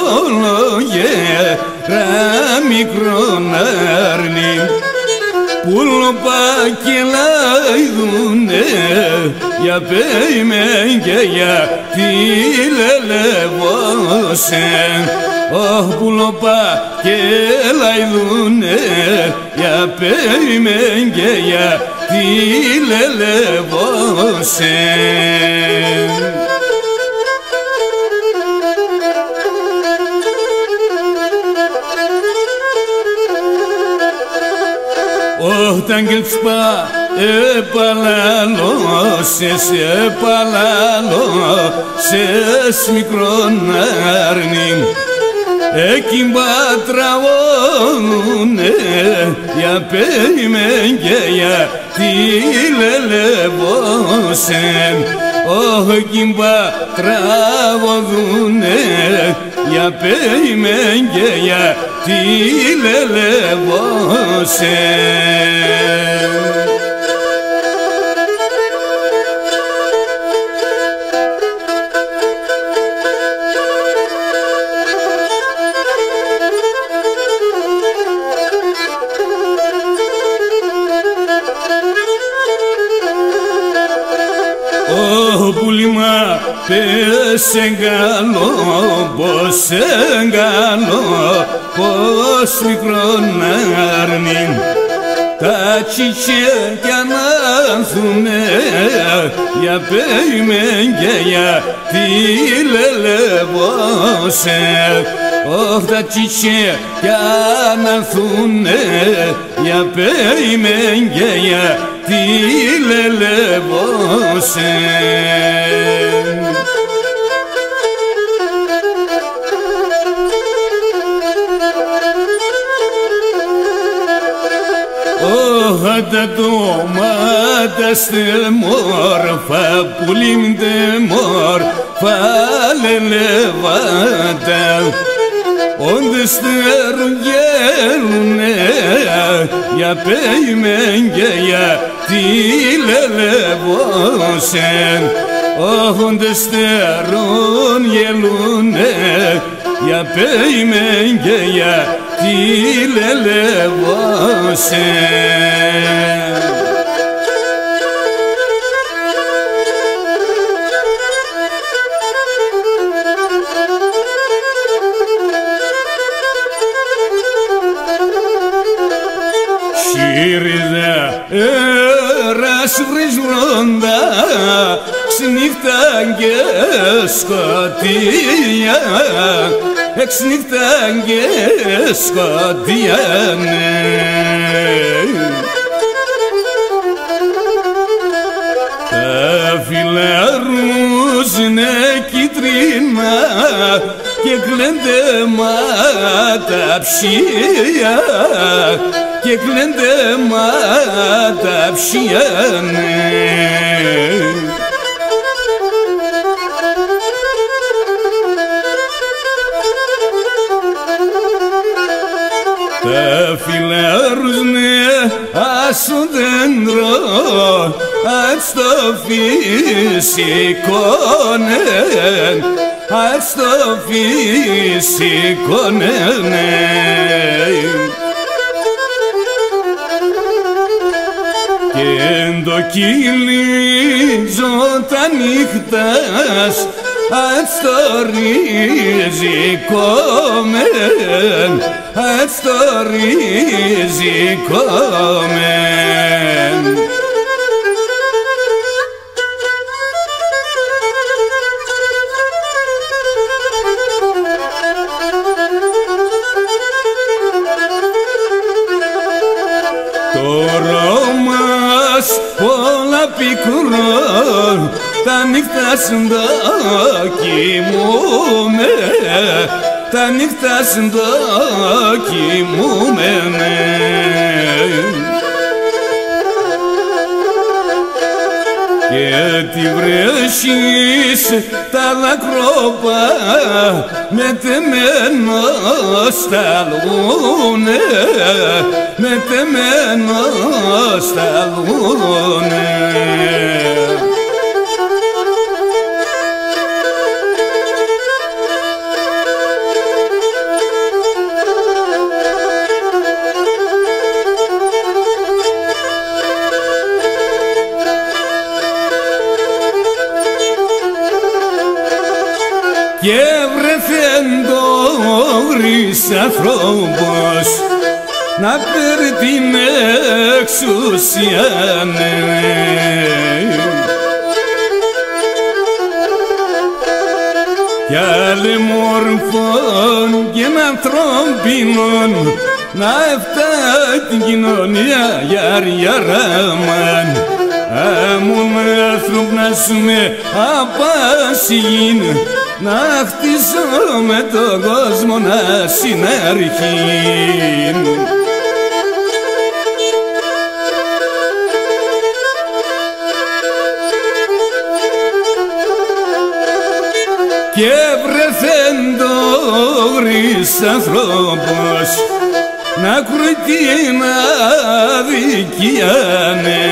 B: ολογέρα μικρόν αρνή. Πουλοπάκι λαϊδούνε, για πέιμεν και για τι λελεύωσεν. Πουλοπάκι λαϊδούνε, για πέιμεν και για τι λελεύωσεν. Όταν κλεισπά επαλαλώσες μικρόν αρνή. Εκεί πατραβώνουνε, για πέιμεν και για τι λελεύωσεν. όχι κύμπα τραγωδούνε, για πέιμεν και για τι λελεύωσε.
A: πουλήμα πες εγκαλώ, πως εγκαλώ, πως μικρόν αρνήν τα τσιτσέκια να έρθουνε για πέιμεν και για τι λελεύωσε. Ωχ, τα τσιτσέκια να έρθουνε για πέιμεν και για τι λελεύωσε. Hada domata stemor fa pulim demor fa lelevata onde stergelune ya peymen ya ti lelevosen onde sterun yelune ya peymen ya ti lelevosen. Şirde ras vrizronda Sniftan geskotiya Sniftan geskotiyane Filaruz ne kitrina και κλαίντε μα τα ψία και κλαίντε μα τα ψία τα φιλάρουσνε άσου δέντρο ας το φυσικόνεν ας το φυσικόνεν και το κυλίζω τα νύχτας ας το ριζικόμεν ας το ριζικόμεν. Όλα πικρόν τα νύχτα συντά κοιμούμαι τα νύχτα συντά κοιμούμαι και τη βρέχεις τα δακρόπα με τεμένο σταλούνε με τεμένο σταλούνε. Και βρεθεν το γρής ανθρώπος να παίρνει την εξουσία κι άλλη μορφών και ανθρώπινων να έφταει την κοινωνία γιαριαράμαν άμουν άνθρωπο να ζούμε απάσυγην να χτίσω με τον κόσμο να συναρχήν.
B: κανείς άνθρωπος να κρούει την αδικία, ναι.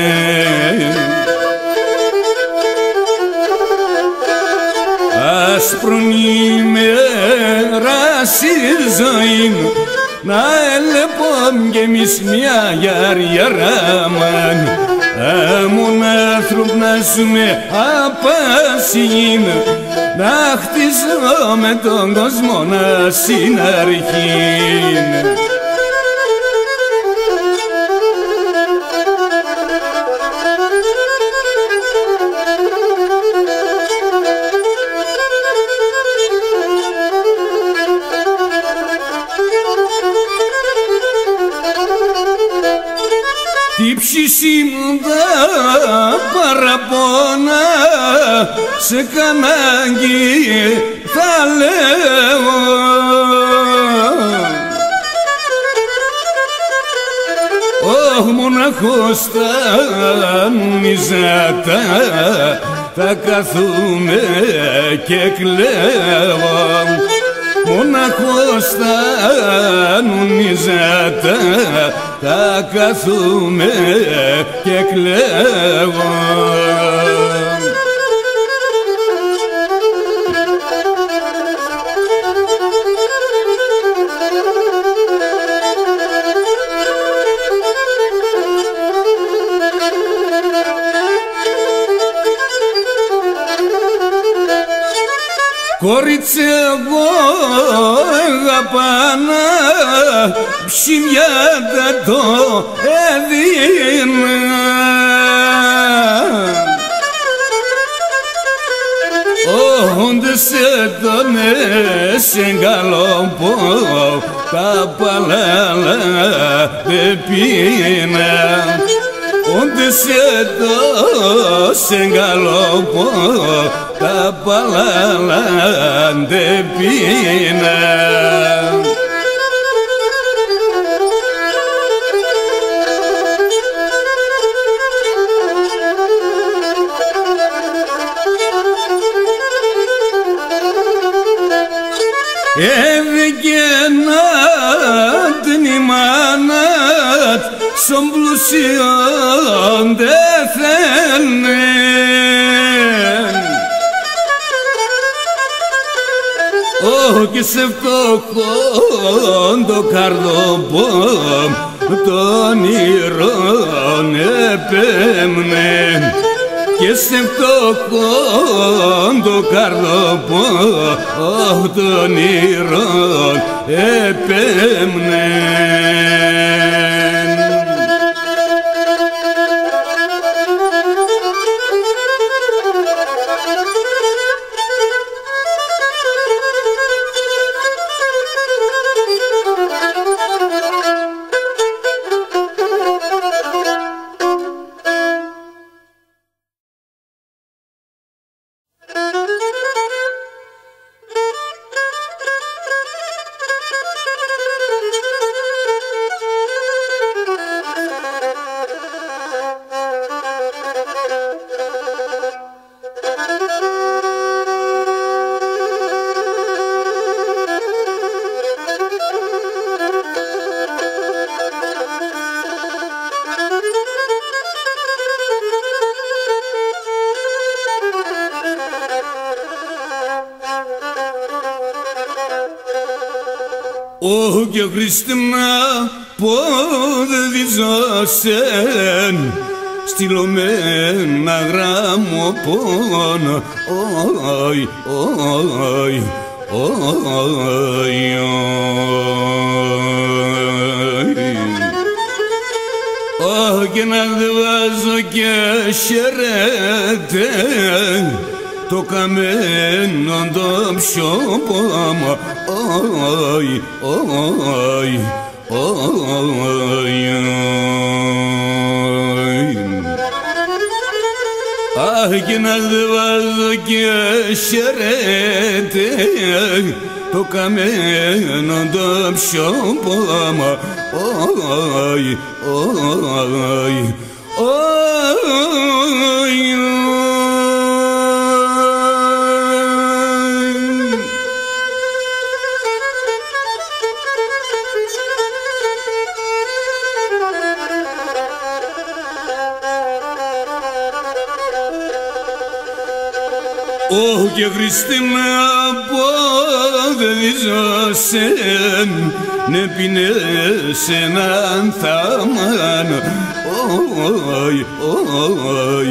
B: Άσπρον ημέρα στη ζωή να έλεπον κι εμείς μια γιαριαράμαν. Άμον άνθρωπο να ζούμε απασύν, να χτίζουμε τον κόσμο να συναρχήν. Τι ψήσι μου τα παραπονά σε κανάγκη θα λέω. Ο μοναχός τα νομιζάτα θα καθούμε και κλαίω. Μοναχός τα νομιζάτα θα καθούμε και κλαίω. Κορίτσι εγώ αγαπάνα, ψημιάτα το έδινα. Όντες έτονες εγκαλοπώ, τα παλάλα δεν πίνα. Όντες έτος εγκαλοπώ, τα παλάλα δεν πίνα. Έβγαινα την ημάνα στον πλουσιόν δεν θέλει. Και σε φτωχόν το καρδοπόμ των ήρων επέμνε. Και σε φτωχόν το καρδοπόμ των ήρων επέμνε. Και ο Χριστίνα πόδι-ζωσεν στυλωμένα γραμμοπόνα. Όι, όι, όι, όι. Και να δβάζω και χαιρέτε το καμένο το ψιόπαμα. Όι, όι, όι. Αχ, και να δβάζω και χαιρέτε το καμένο το ψιόπαμα. Όι, όι, όι. Ω και Χριστέ με αποδεδίζωσεν, ναι πεινές έναν θάμαν, όι, όι,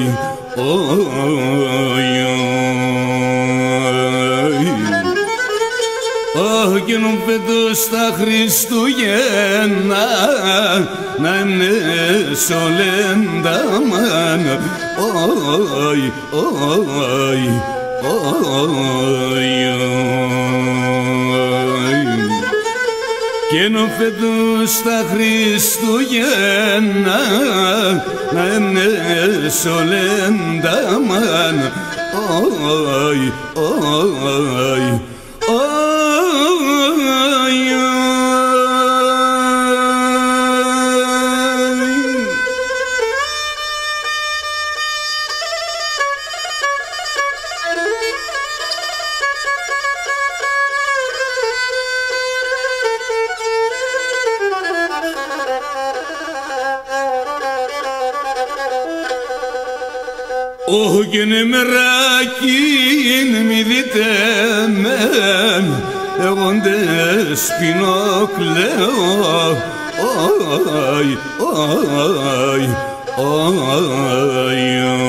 B: όι. Ω και νου φέτος τα Χριστούγεννα, να εμνές ολένταμαν, όι, όι, και ενώ φέτος τα Χριστούγεννα να εμνές ολένταμαν, όι, όι, Ω και νεμεράκιν μη δείτε μεν, εγώ ντες πινόκλεω, όι, όι, όι.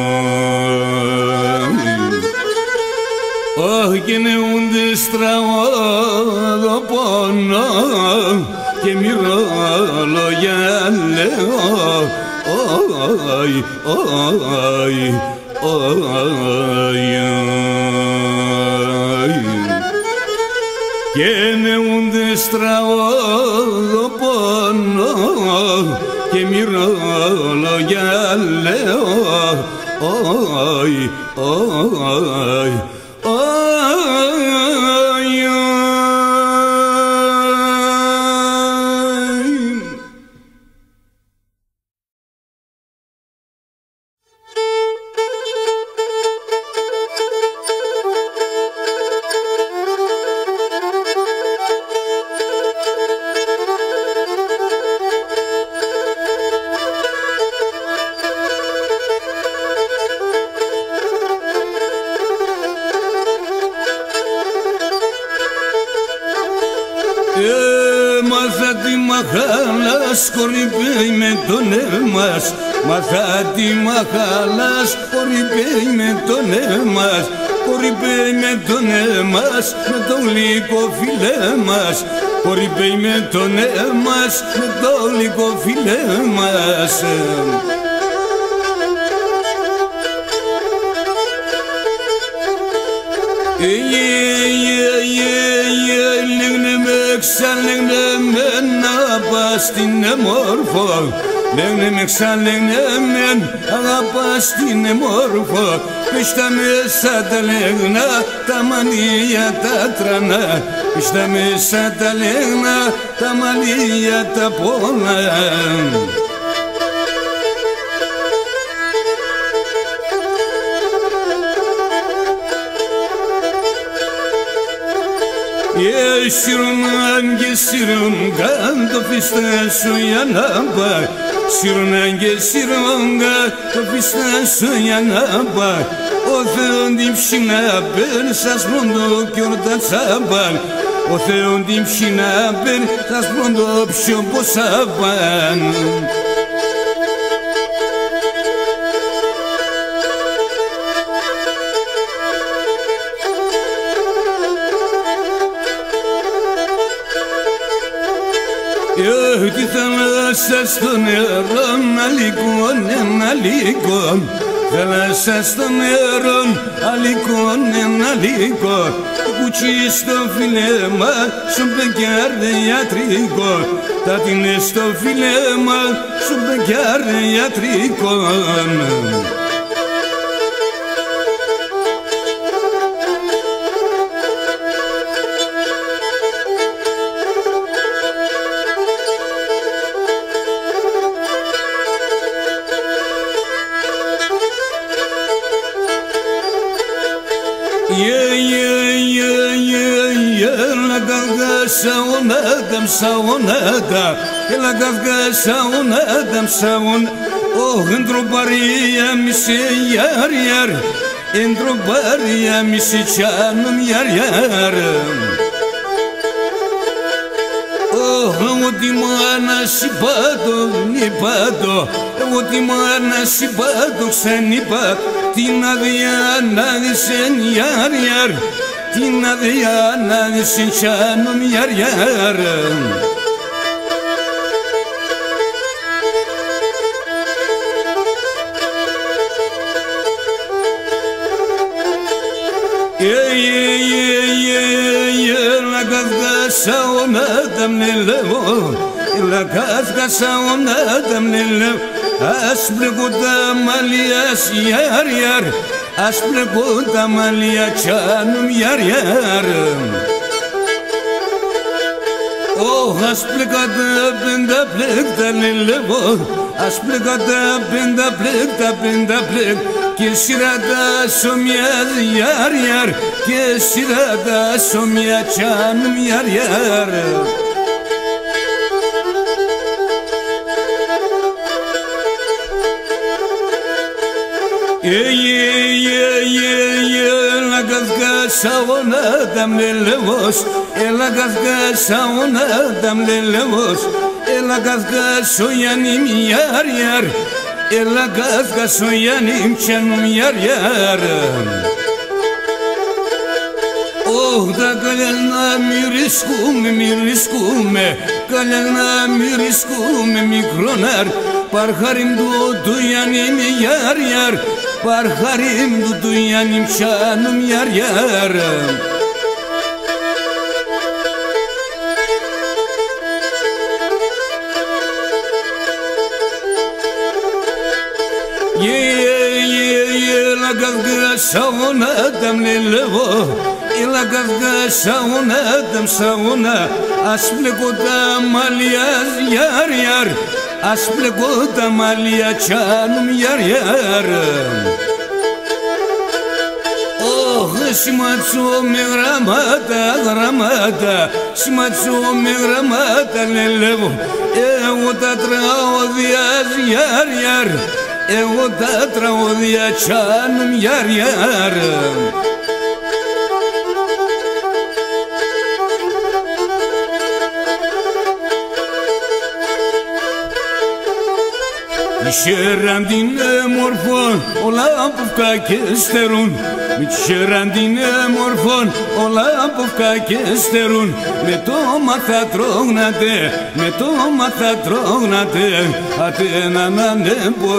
B: Ω και νεούντες τραγώδω πόνο και μυρόλογια λέω, όι, όι, και νεούντες τραγώδω πόνο και μυρόλογια λέω, όι, όι, Μάθα τη μαχάλας κορυπαίει με τον έμας, μάθα τη μαχάλας κορυπαίει με τον έμας, κορυπαίει με τον έμας, με το γλυκό φιλέ μας, κορυπαίει με τον έμας, με το γλυκό φιλέ μας. Ξαλέγνε με να πας στην εμόρφο, λέγνε με ξαλέγνε με αγαπάς την εμόρφο, πες τα μέσα τα λέγνα, τα μανία τα τρανά, πες τα μέσα τα λέγνα, τα μανία τα πολλά. Σιρνάν και σιρνγκάν το φιστά σου για να πάει, σιρνάν και σιρνγκάν το φιστά σου για να πάει, ο Θεόν την ψινά πέρ σας πρόντο κι ορτα τσάμπαν, ο Θεόν την ψινά πέρ σας πρόντο πιο πόσα παν. Τη θάλασσα στο νερό να λυκώνε, να λυκώ, θάλασσα στο νερό να λυκώνε, να λυκώ, κουτσί στο φιλέμα σου μπεκιάρde ιατρικό, τα τίνε στο φιλέμα σου μπεκιάρde ιατρικό. Saunadam, saunada, ela gavga saunadam, saun. Oh, într-o paria mi se iar, într-o băria misiceanu-mi iar Udimana si badog ni bado Udimana si badog seni bad Tina diana sen yar Tina diana sen canum yar Sauna damnelevo illa kazga sauna damnelev asbleguda malias yar asbleguda malia canum yar Oh asblegada binda bleg damnelevo asblegada binda bleg Kesirada somyaz yar Kesirada somya canım yar La gazga sauna damlelevos La gazga sauna damlelevos La gazga soyanim yar Ela gazga soyanim canım yar Oh da galena miriskume Galena miriskume mikronar Parharim duyanim yar Parharim duyanim canım yar La gazga sauna damlelevo La gazga sauna Asbleguda malias yar Asbleguda malia canum yar Oh simatsu megramada Simatsu megramada lelevo Evuta traodias yar Evuta traodia canum yar Şerandine morfon ola pufka kesterun Şerandine morfon ola pufka kesterun Me to mata trognate Atena ne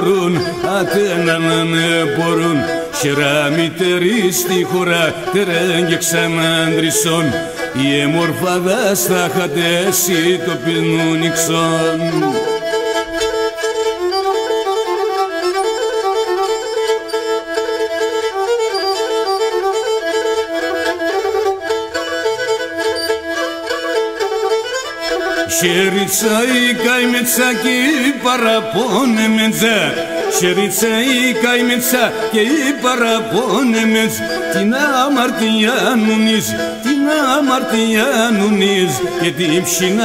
B: porun Şeramiterisτη χώρα τερέγγεξαν άντρισον Η εμορφαδάς θα χατέσει το πιλνούνιξον Şerica i kaymetsa ki paraponemedza Şerica i kaymetsa ki paraponemedz Tina amartiyanuniz Και την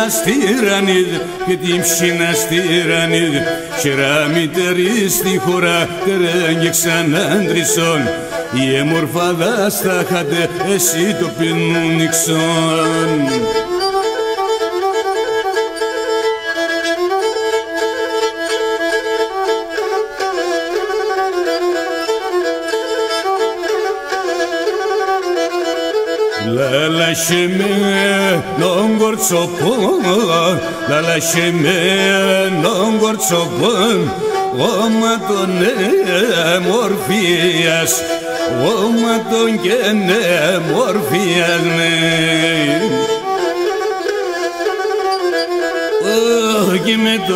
B: ψινά στήρανιδ Şeramiteris στη χώρα τερέγγεξαν άντρισον Η εμορφαδάς θα χατε εσύ το πιλνούνιξον Lasciami non gorzopon, lasciami non gorzopon, oh Madonna Morpheus, oh Madonna Morpheus Και με το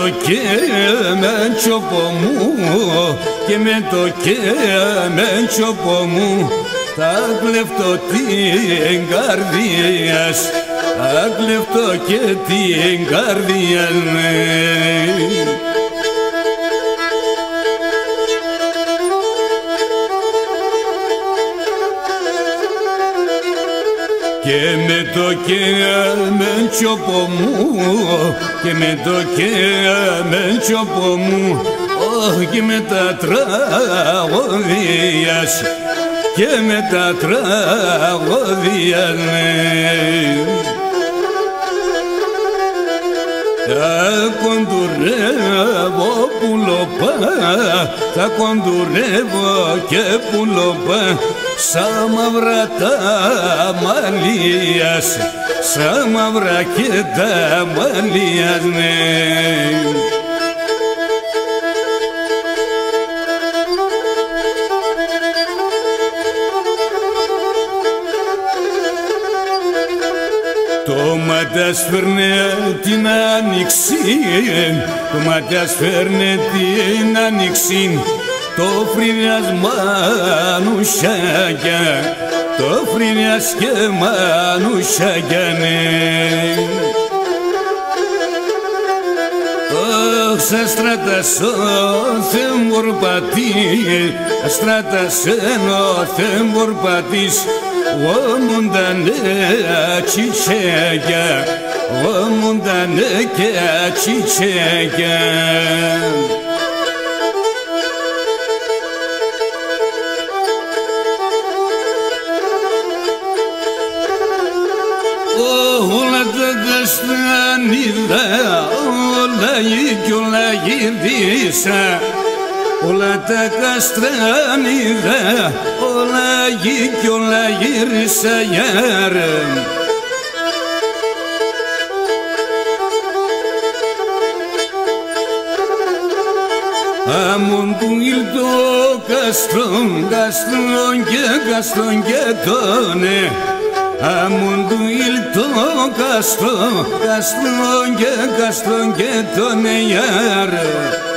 B: κέμεντσοπο μου θα κλεφτώ την καρδίας, θα κλεφτώ και την καρδία Και με το κέμεντσοπο μου, και με το κέμεντσοπο μου, όχι με τα τραγωδίας και με τα τραγωδία θα κοντουρεύω πουλοπά, θα κοντουρεύω και πουλοπά σαν μαύρα τα μαλλία, σαν μαύρα και τα μαλλία, Το μάτας φέρνε την άνοιξη, το μάτας φέρνε την άνοιξη, το φρύδιας μανουσάκια, το φρύδιας και μανουσάκια, ναι. Σαν στράτας ο θεμορπατής, στράτας ο θεμορπατής, Omundane çiçeğe, omundane ke çiçeğe. Ola da gastanida, ola yikula girdisa. Όλα τα καστράνιδα, όλα γη κι όλα γύρισα γιάρα. Αμον του ήλτο καστρόν, καστρόν και τόνε. Αμον του ήλτο καστρόν, καστρόν και τόνε γιάρα.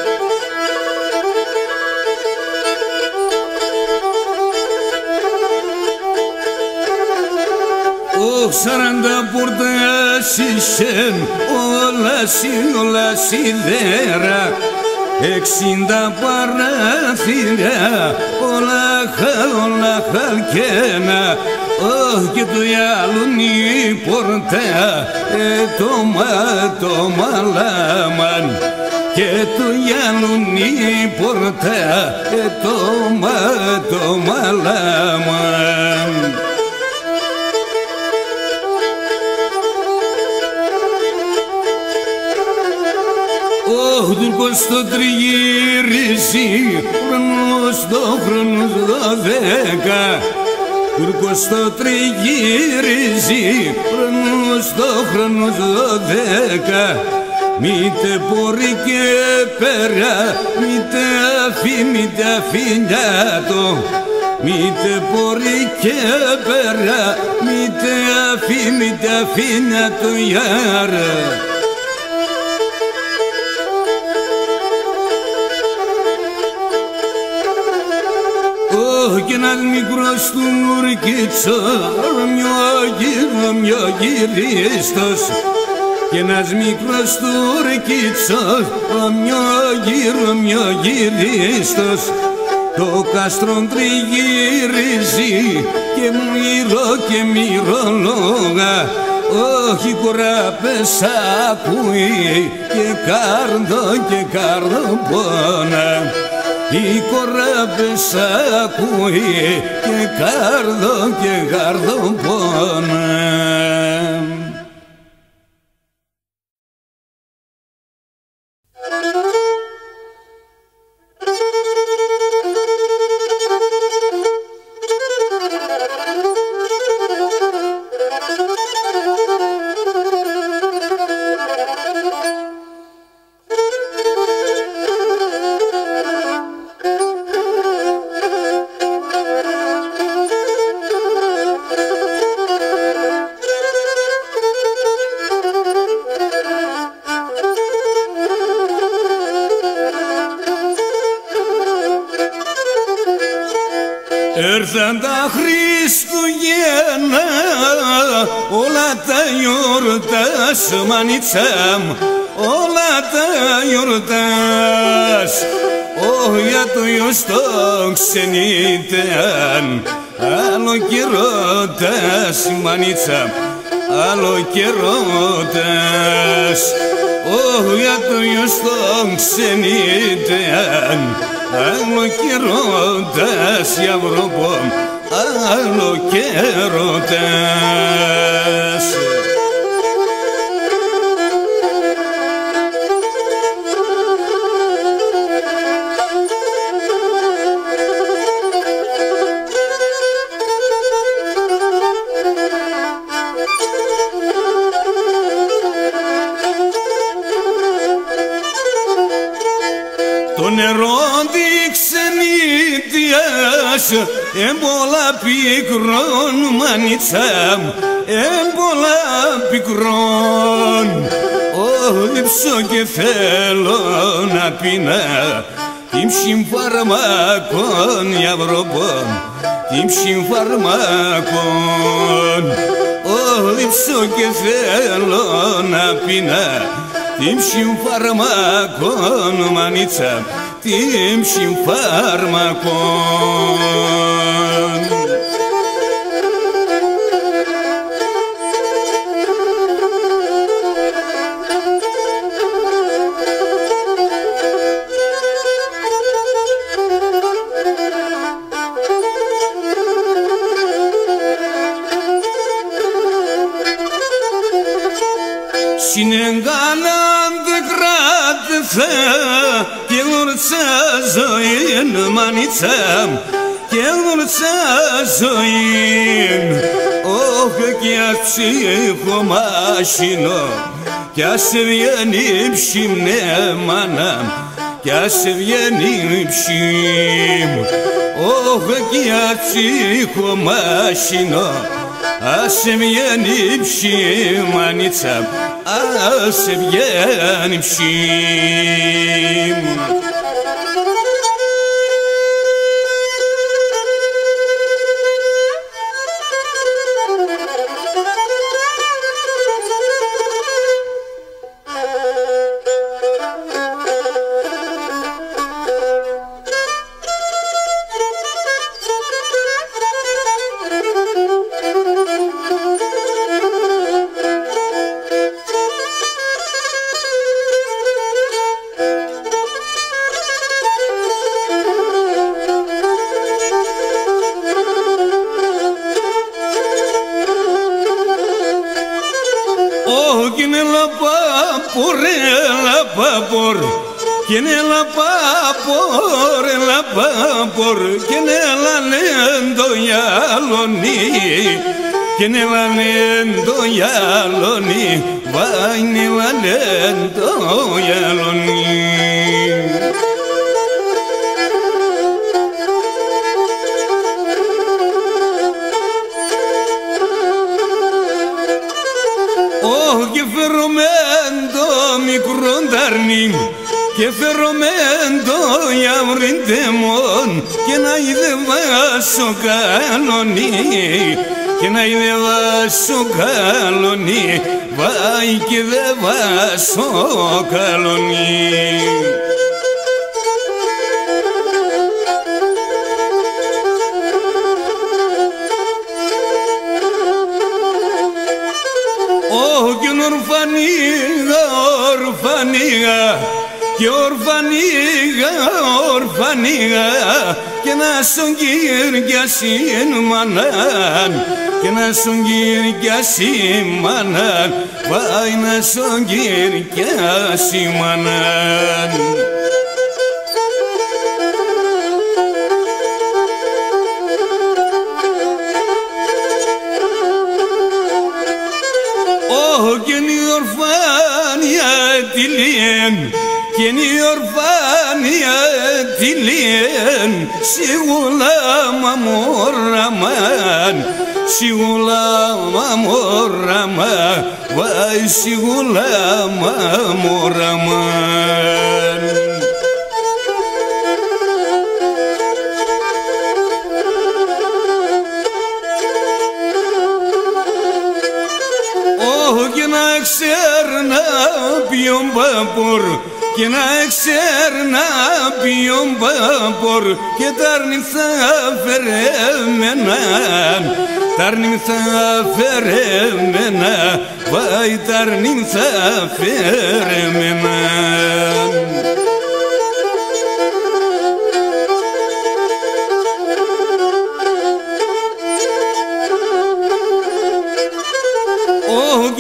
B: Σαράντα πόρτας ήσεν, όλα σιδέρα, 60 παράθυρα, όλα χαλκένα, και το γυαλούν η πόρτα, το μαλάμαν, και το γυαλούν η πόρτα, το μαλάμαν. Ο Τούρκος το τριγύριζει, χρονός το χρόνος 12. Τούρκος το τριγύριζει, χρονός το χρόνος 12. Μήτε μπορεί και πέρα, μήτε αφήνιάτο. Μήτε μπορεί και πέρα, μήτε αφήνιάτο γιάρα. Κι ένας μικρός τουρκίτσος, μια γυρίστος. Κι ένας μικρός τουρκίτσος, μια γυρίστος. Το κάστρον τριγυρίζει και μυρολόγα. Όχι κοράπες ακούει και κάρδο πόνα. Οι κοράπες ακούει και κάρδο πόνα. Ήρθαν τα Χριστουγέννα, όλα τα γιορτάς μανίτσαμ, όλα τα γιορτάς. Για το γιος το ξενήταν, άλλο καιρότας μανίτσαμ, άλλο καιρότας. Για το γιος το ξενήταν, άλλο καιρότας, για βρωπό, άλλο και ρωτές. Το νερό ξενίτιας εμπολα πικρόν μανίτσα μου, εμπολα πικρόν. Όδυψω και θέλω να πεινά την συμφαρμακόν γιαυροπών, την συμφαρμακόν. Όδυψω και θέλω να πεινά την συμφαρμακόν μανίτσα, την συμφαρμακόν. Συνεγκάναν δε κράτησα και γορτσα ζωήν μανίτσα μου, και γορτσα ζωήν. Όχι κι ας ψυχομάσινο κι ας βγαίνει ψημνέμανα, κι ας βγαίνει ψημ. Όχι κι ας ψυχομάσινο ας βγαίνει ψημανίτσα, ας βγαίνει ψημ. Και ne la papor, και ne la lendo yaloni, και ne la lendo yaloni, vai ne la lendo yaloni. Και φερωμέντο μικρόν ταρνί, και φερωμέντο γιαυρintεμόν, και να ειδευάσω καλονί, και να ειδευάσω καλονί, βάει και δεβάσω καλονί. Και ορφανίγα, ορφανίγα, και ορφανίγα, ορφανίγα, και να στον κυριασίν μανάν, και να στον κυριασίν μανάν, πάει να στον κυριασίν μανάν. Και είναι η ορφάνια τη λιέν, και είναι η ορφάνια τη λιέν, σιγουλά μαμοραμάν, σιγουλά μαμοραμάν, βάει σιγουλά μαμοραμάν. Και να ξέρνα ποιον παπορ, και να ξέρνα ποιον παπορ, και τ' αρνηθά φερέμενα, τ' αρνηθά φερέμενα, βάει τ' αρνηθά φερέμενα.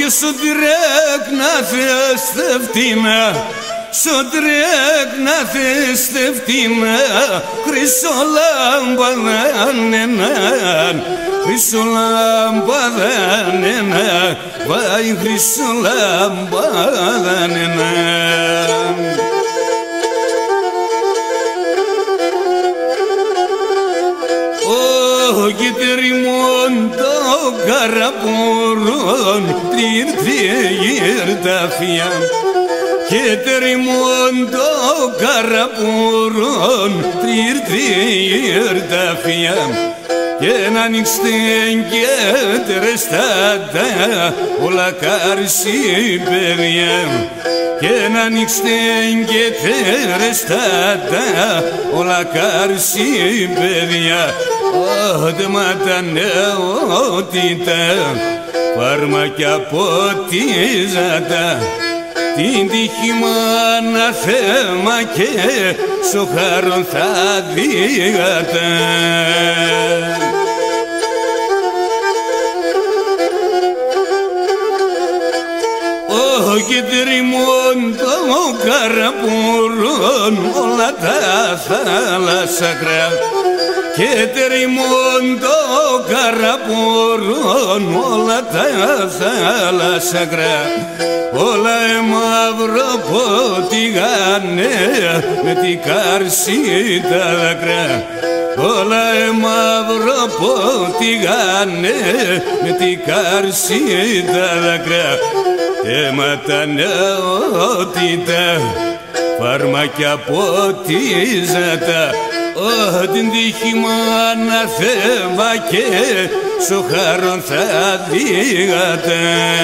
B: σου τρέκνα θεστευτίνα, σου τρέκνα θεστευτίνα, χρυσολάμπαδανεναν, χρυσολάμπαδανεναν, βάι χρυσολάμπαδανεναν. Και τριμών το καραπορών τρήρθε γερταφιά, και τριμών το καραπορών τρήρθε γερταφιά, και να ανοίξτεν και τρεστάτα όλα κάρσι παιδιά, και να ανοίξτεν και τρεστάτα όλα κάρσι παιδιά. Ότματα νεότητα, φάρμακια ποτίζατα, την τύχη μου αναθέμα και σοχάρον θα δίγατα. Και τριμών το καραπουρών όλα τα θάλασσα κρέα, και τριμών το καραπουρών όλα τα θάλασσα κρέα, όλα μαύρο ποτηγάνε με την κάρση τα δάκρυα, όλα μαύρο ποτηγάνε με την κάρση τα δάκρυα. Αίματα νεότητα, φάρμακια ποτίζατα, την τύχη μου αναθέμα και σοχάρον θα δίγατα.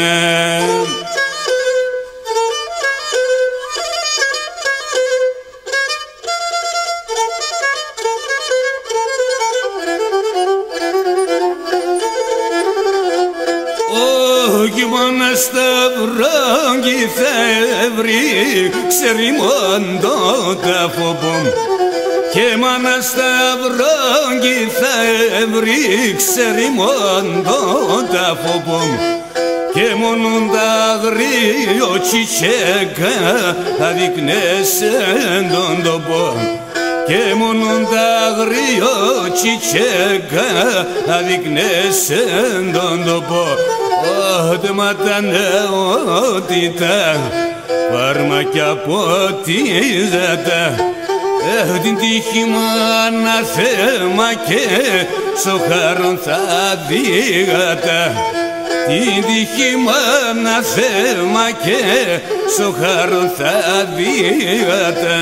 B: Κι μόνο σταυρόγγι θα βρει ξεριμώντο τα φόβο, και μόνο σταυρόγγι θα βρει ξεριμώντο τα φόβο, και μόνο τα αγρίο τσιτσέκα αδεικνέσεν τον τόπο, και μόνο τα αγρίο τσιτσέκα αδεικνέσεν τον τόπο. Ότματα νεότητα, φάρμακια ποτίζατα, την τύχη μου αναθέμα και σοχάρον θα δίγατα, την τύχη μου αναθέμα και σοχάρον θα δίγατα.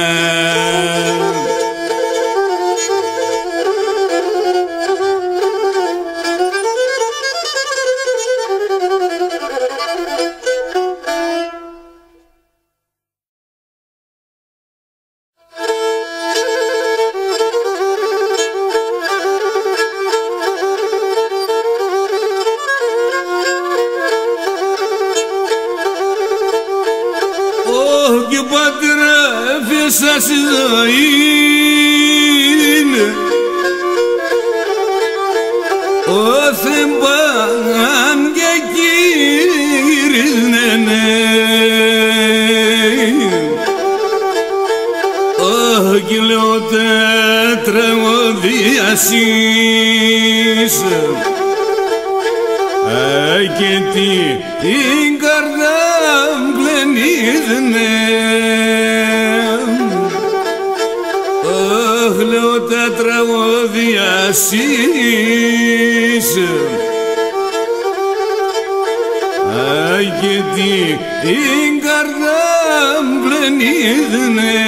B: Σας ζωήν όθεν παν και κύριзнene, όχι λέω τραγωδιάσεις, και την καρδιά μπλενίζne. Λέω τα τραγώδια σεις, γιατί την καρδιά μπλενίζne.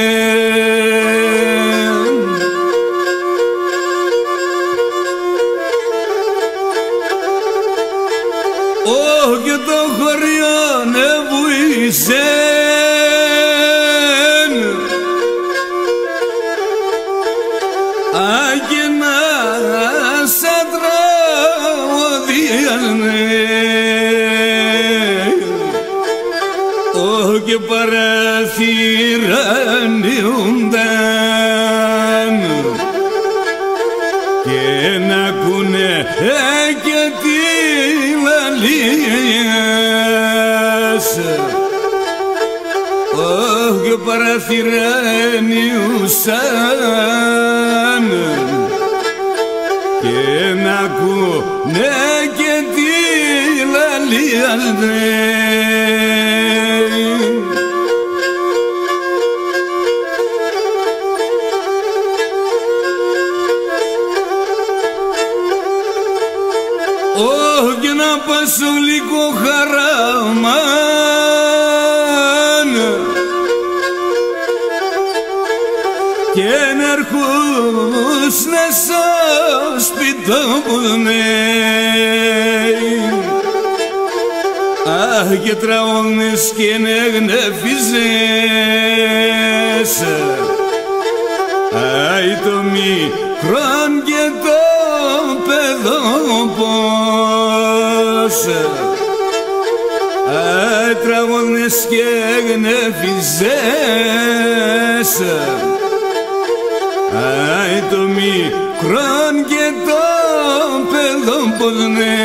B: Και το χωριό νεβούησε και να σαν τραγωδιάσne, και παραθύρα ανοίγονταν και να ακούνε και τη λαλία. και παραθυρένιουσαν και να ακούνε και τη λαλίανε. Και να πάσω λίγο χαράμαν και να έρχους να σ' σπιτόπουλνε. Αχ, και τραώνες και νεγνεφίζες, αι το μικρόν και το παιδόπος, αι τραώνες και γνεφίζες, αι το μικρόν και το παιδόπος, ναι.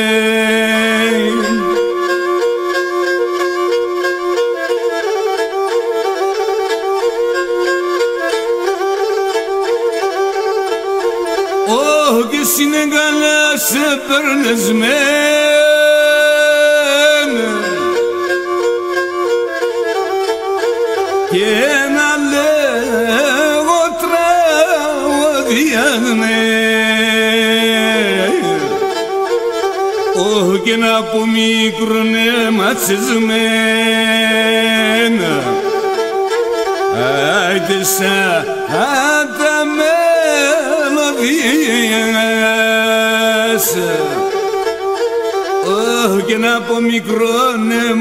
B: Και συνεγάλα σε παίρνες μένα και να λέγω τραγωδία, ναι. Και να πω μικρόνε ματσισμένα, άιτε σαν τα μελωδίες, και να πω μικρόνε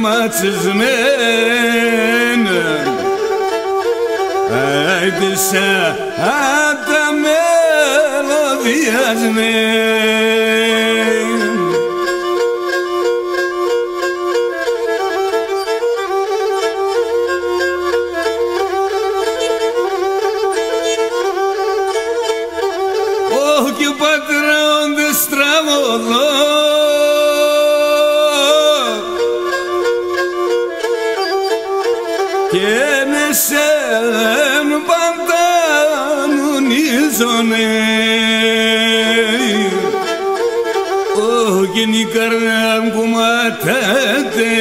B: ματσισμένα, άιτε σαν τα μελωδίες, ναι. Και πατρώνες τραγωδώ και νεσέν παντανουνίζωνε, και η καρδιά μου κουματέται,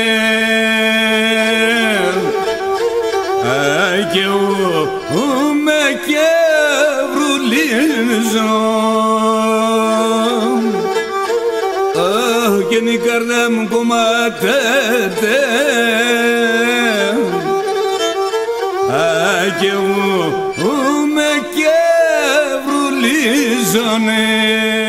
B: και εγώ με και βρουλίζω, και η καρδιά μου κομματέται, και εγώ με και βρουλίζωνε.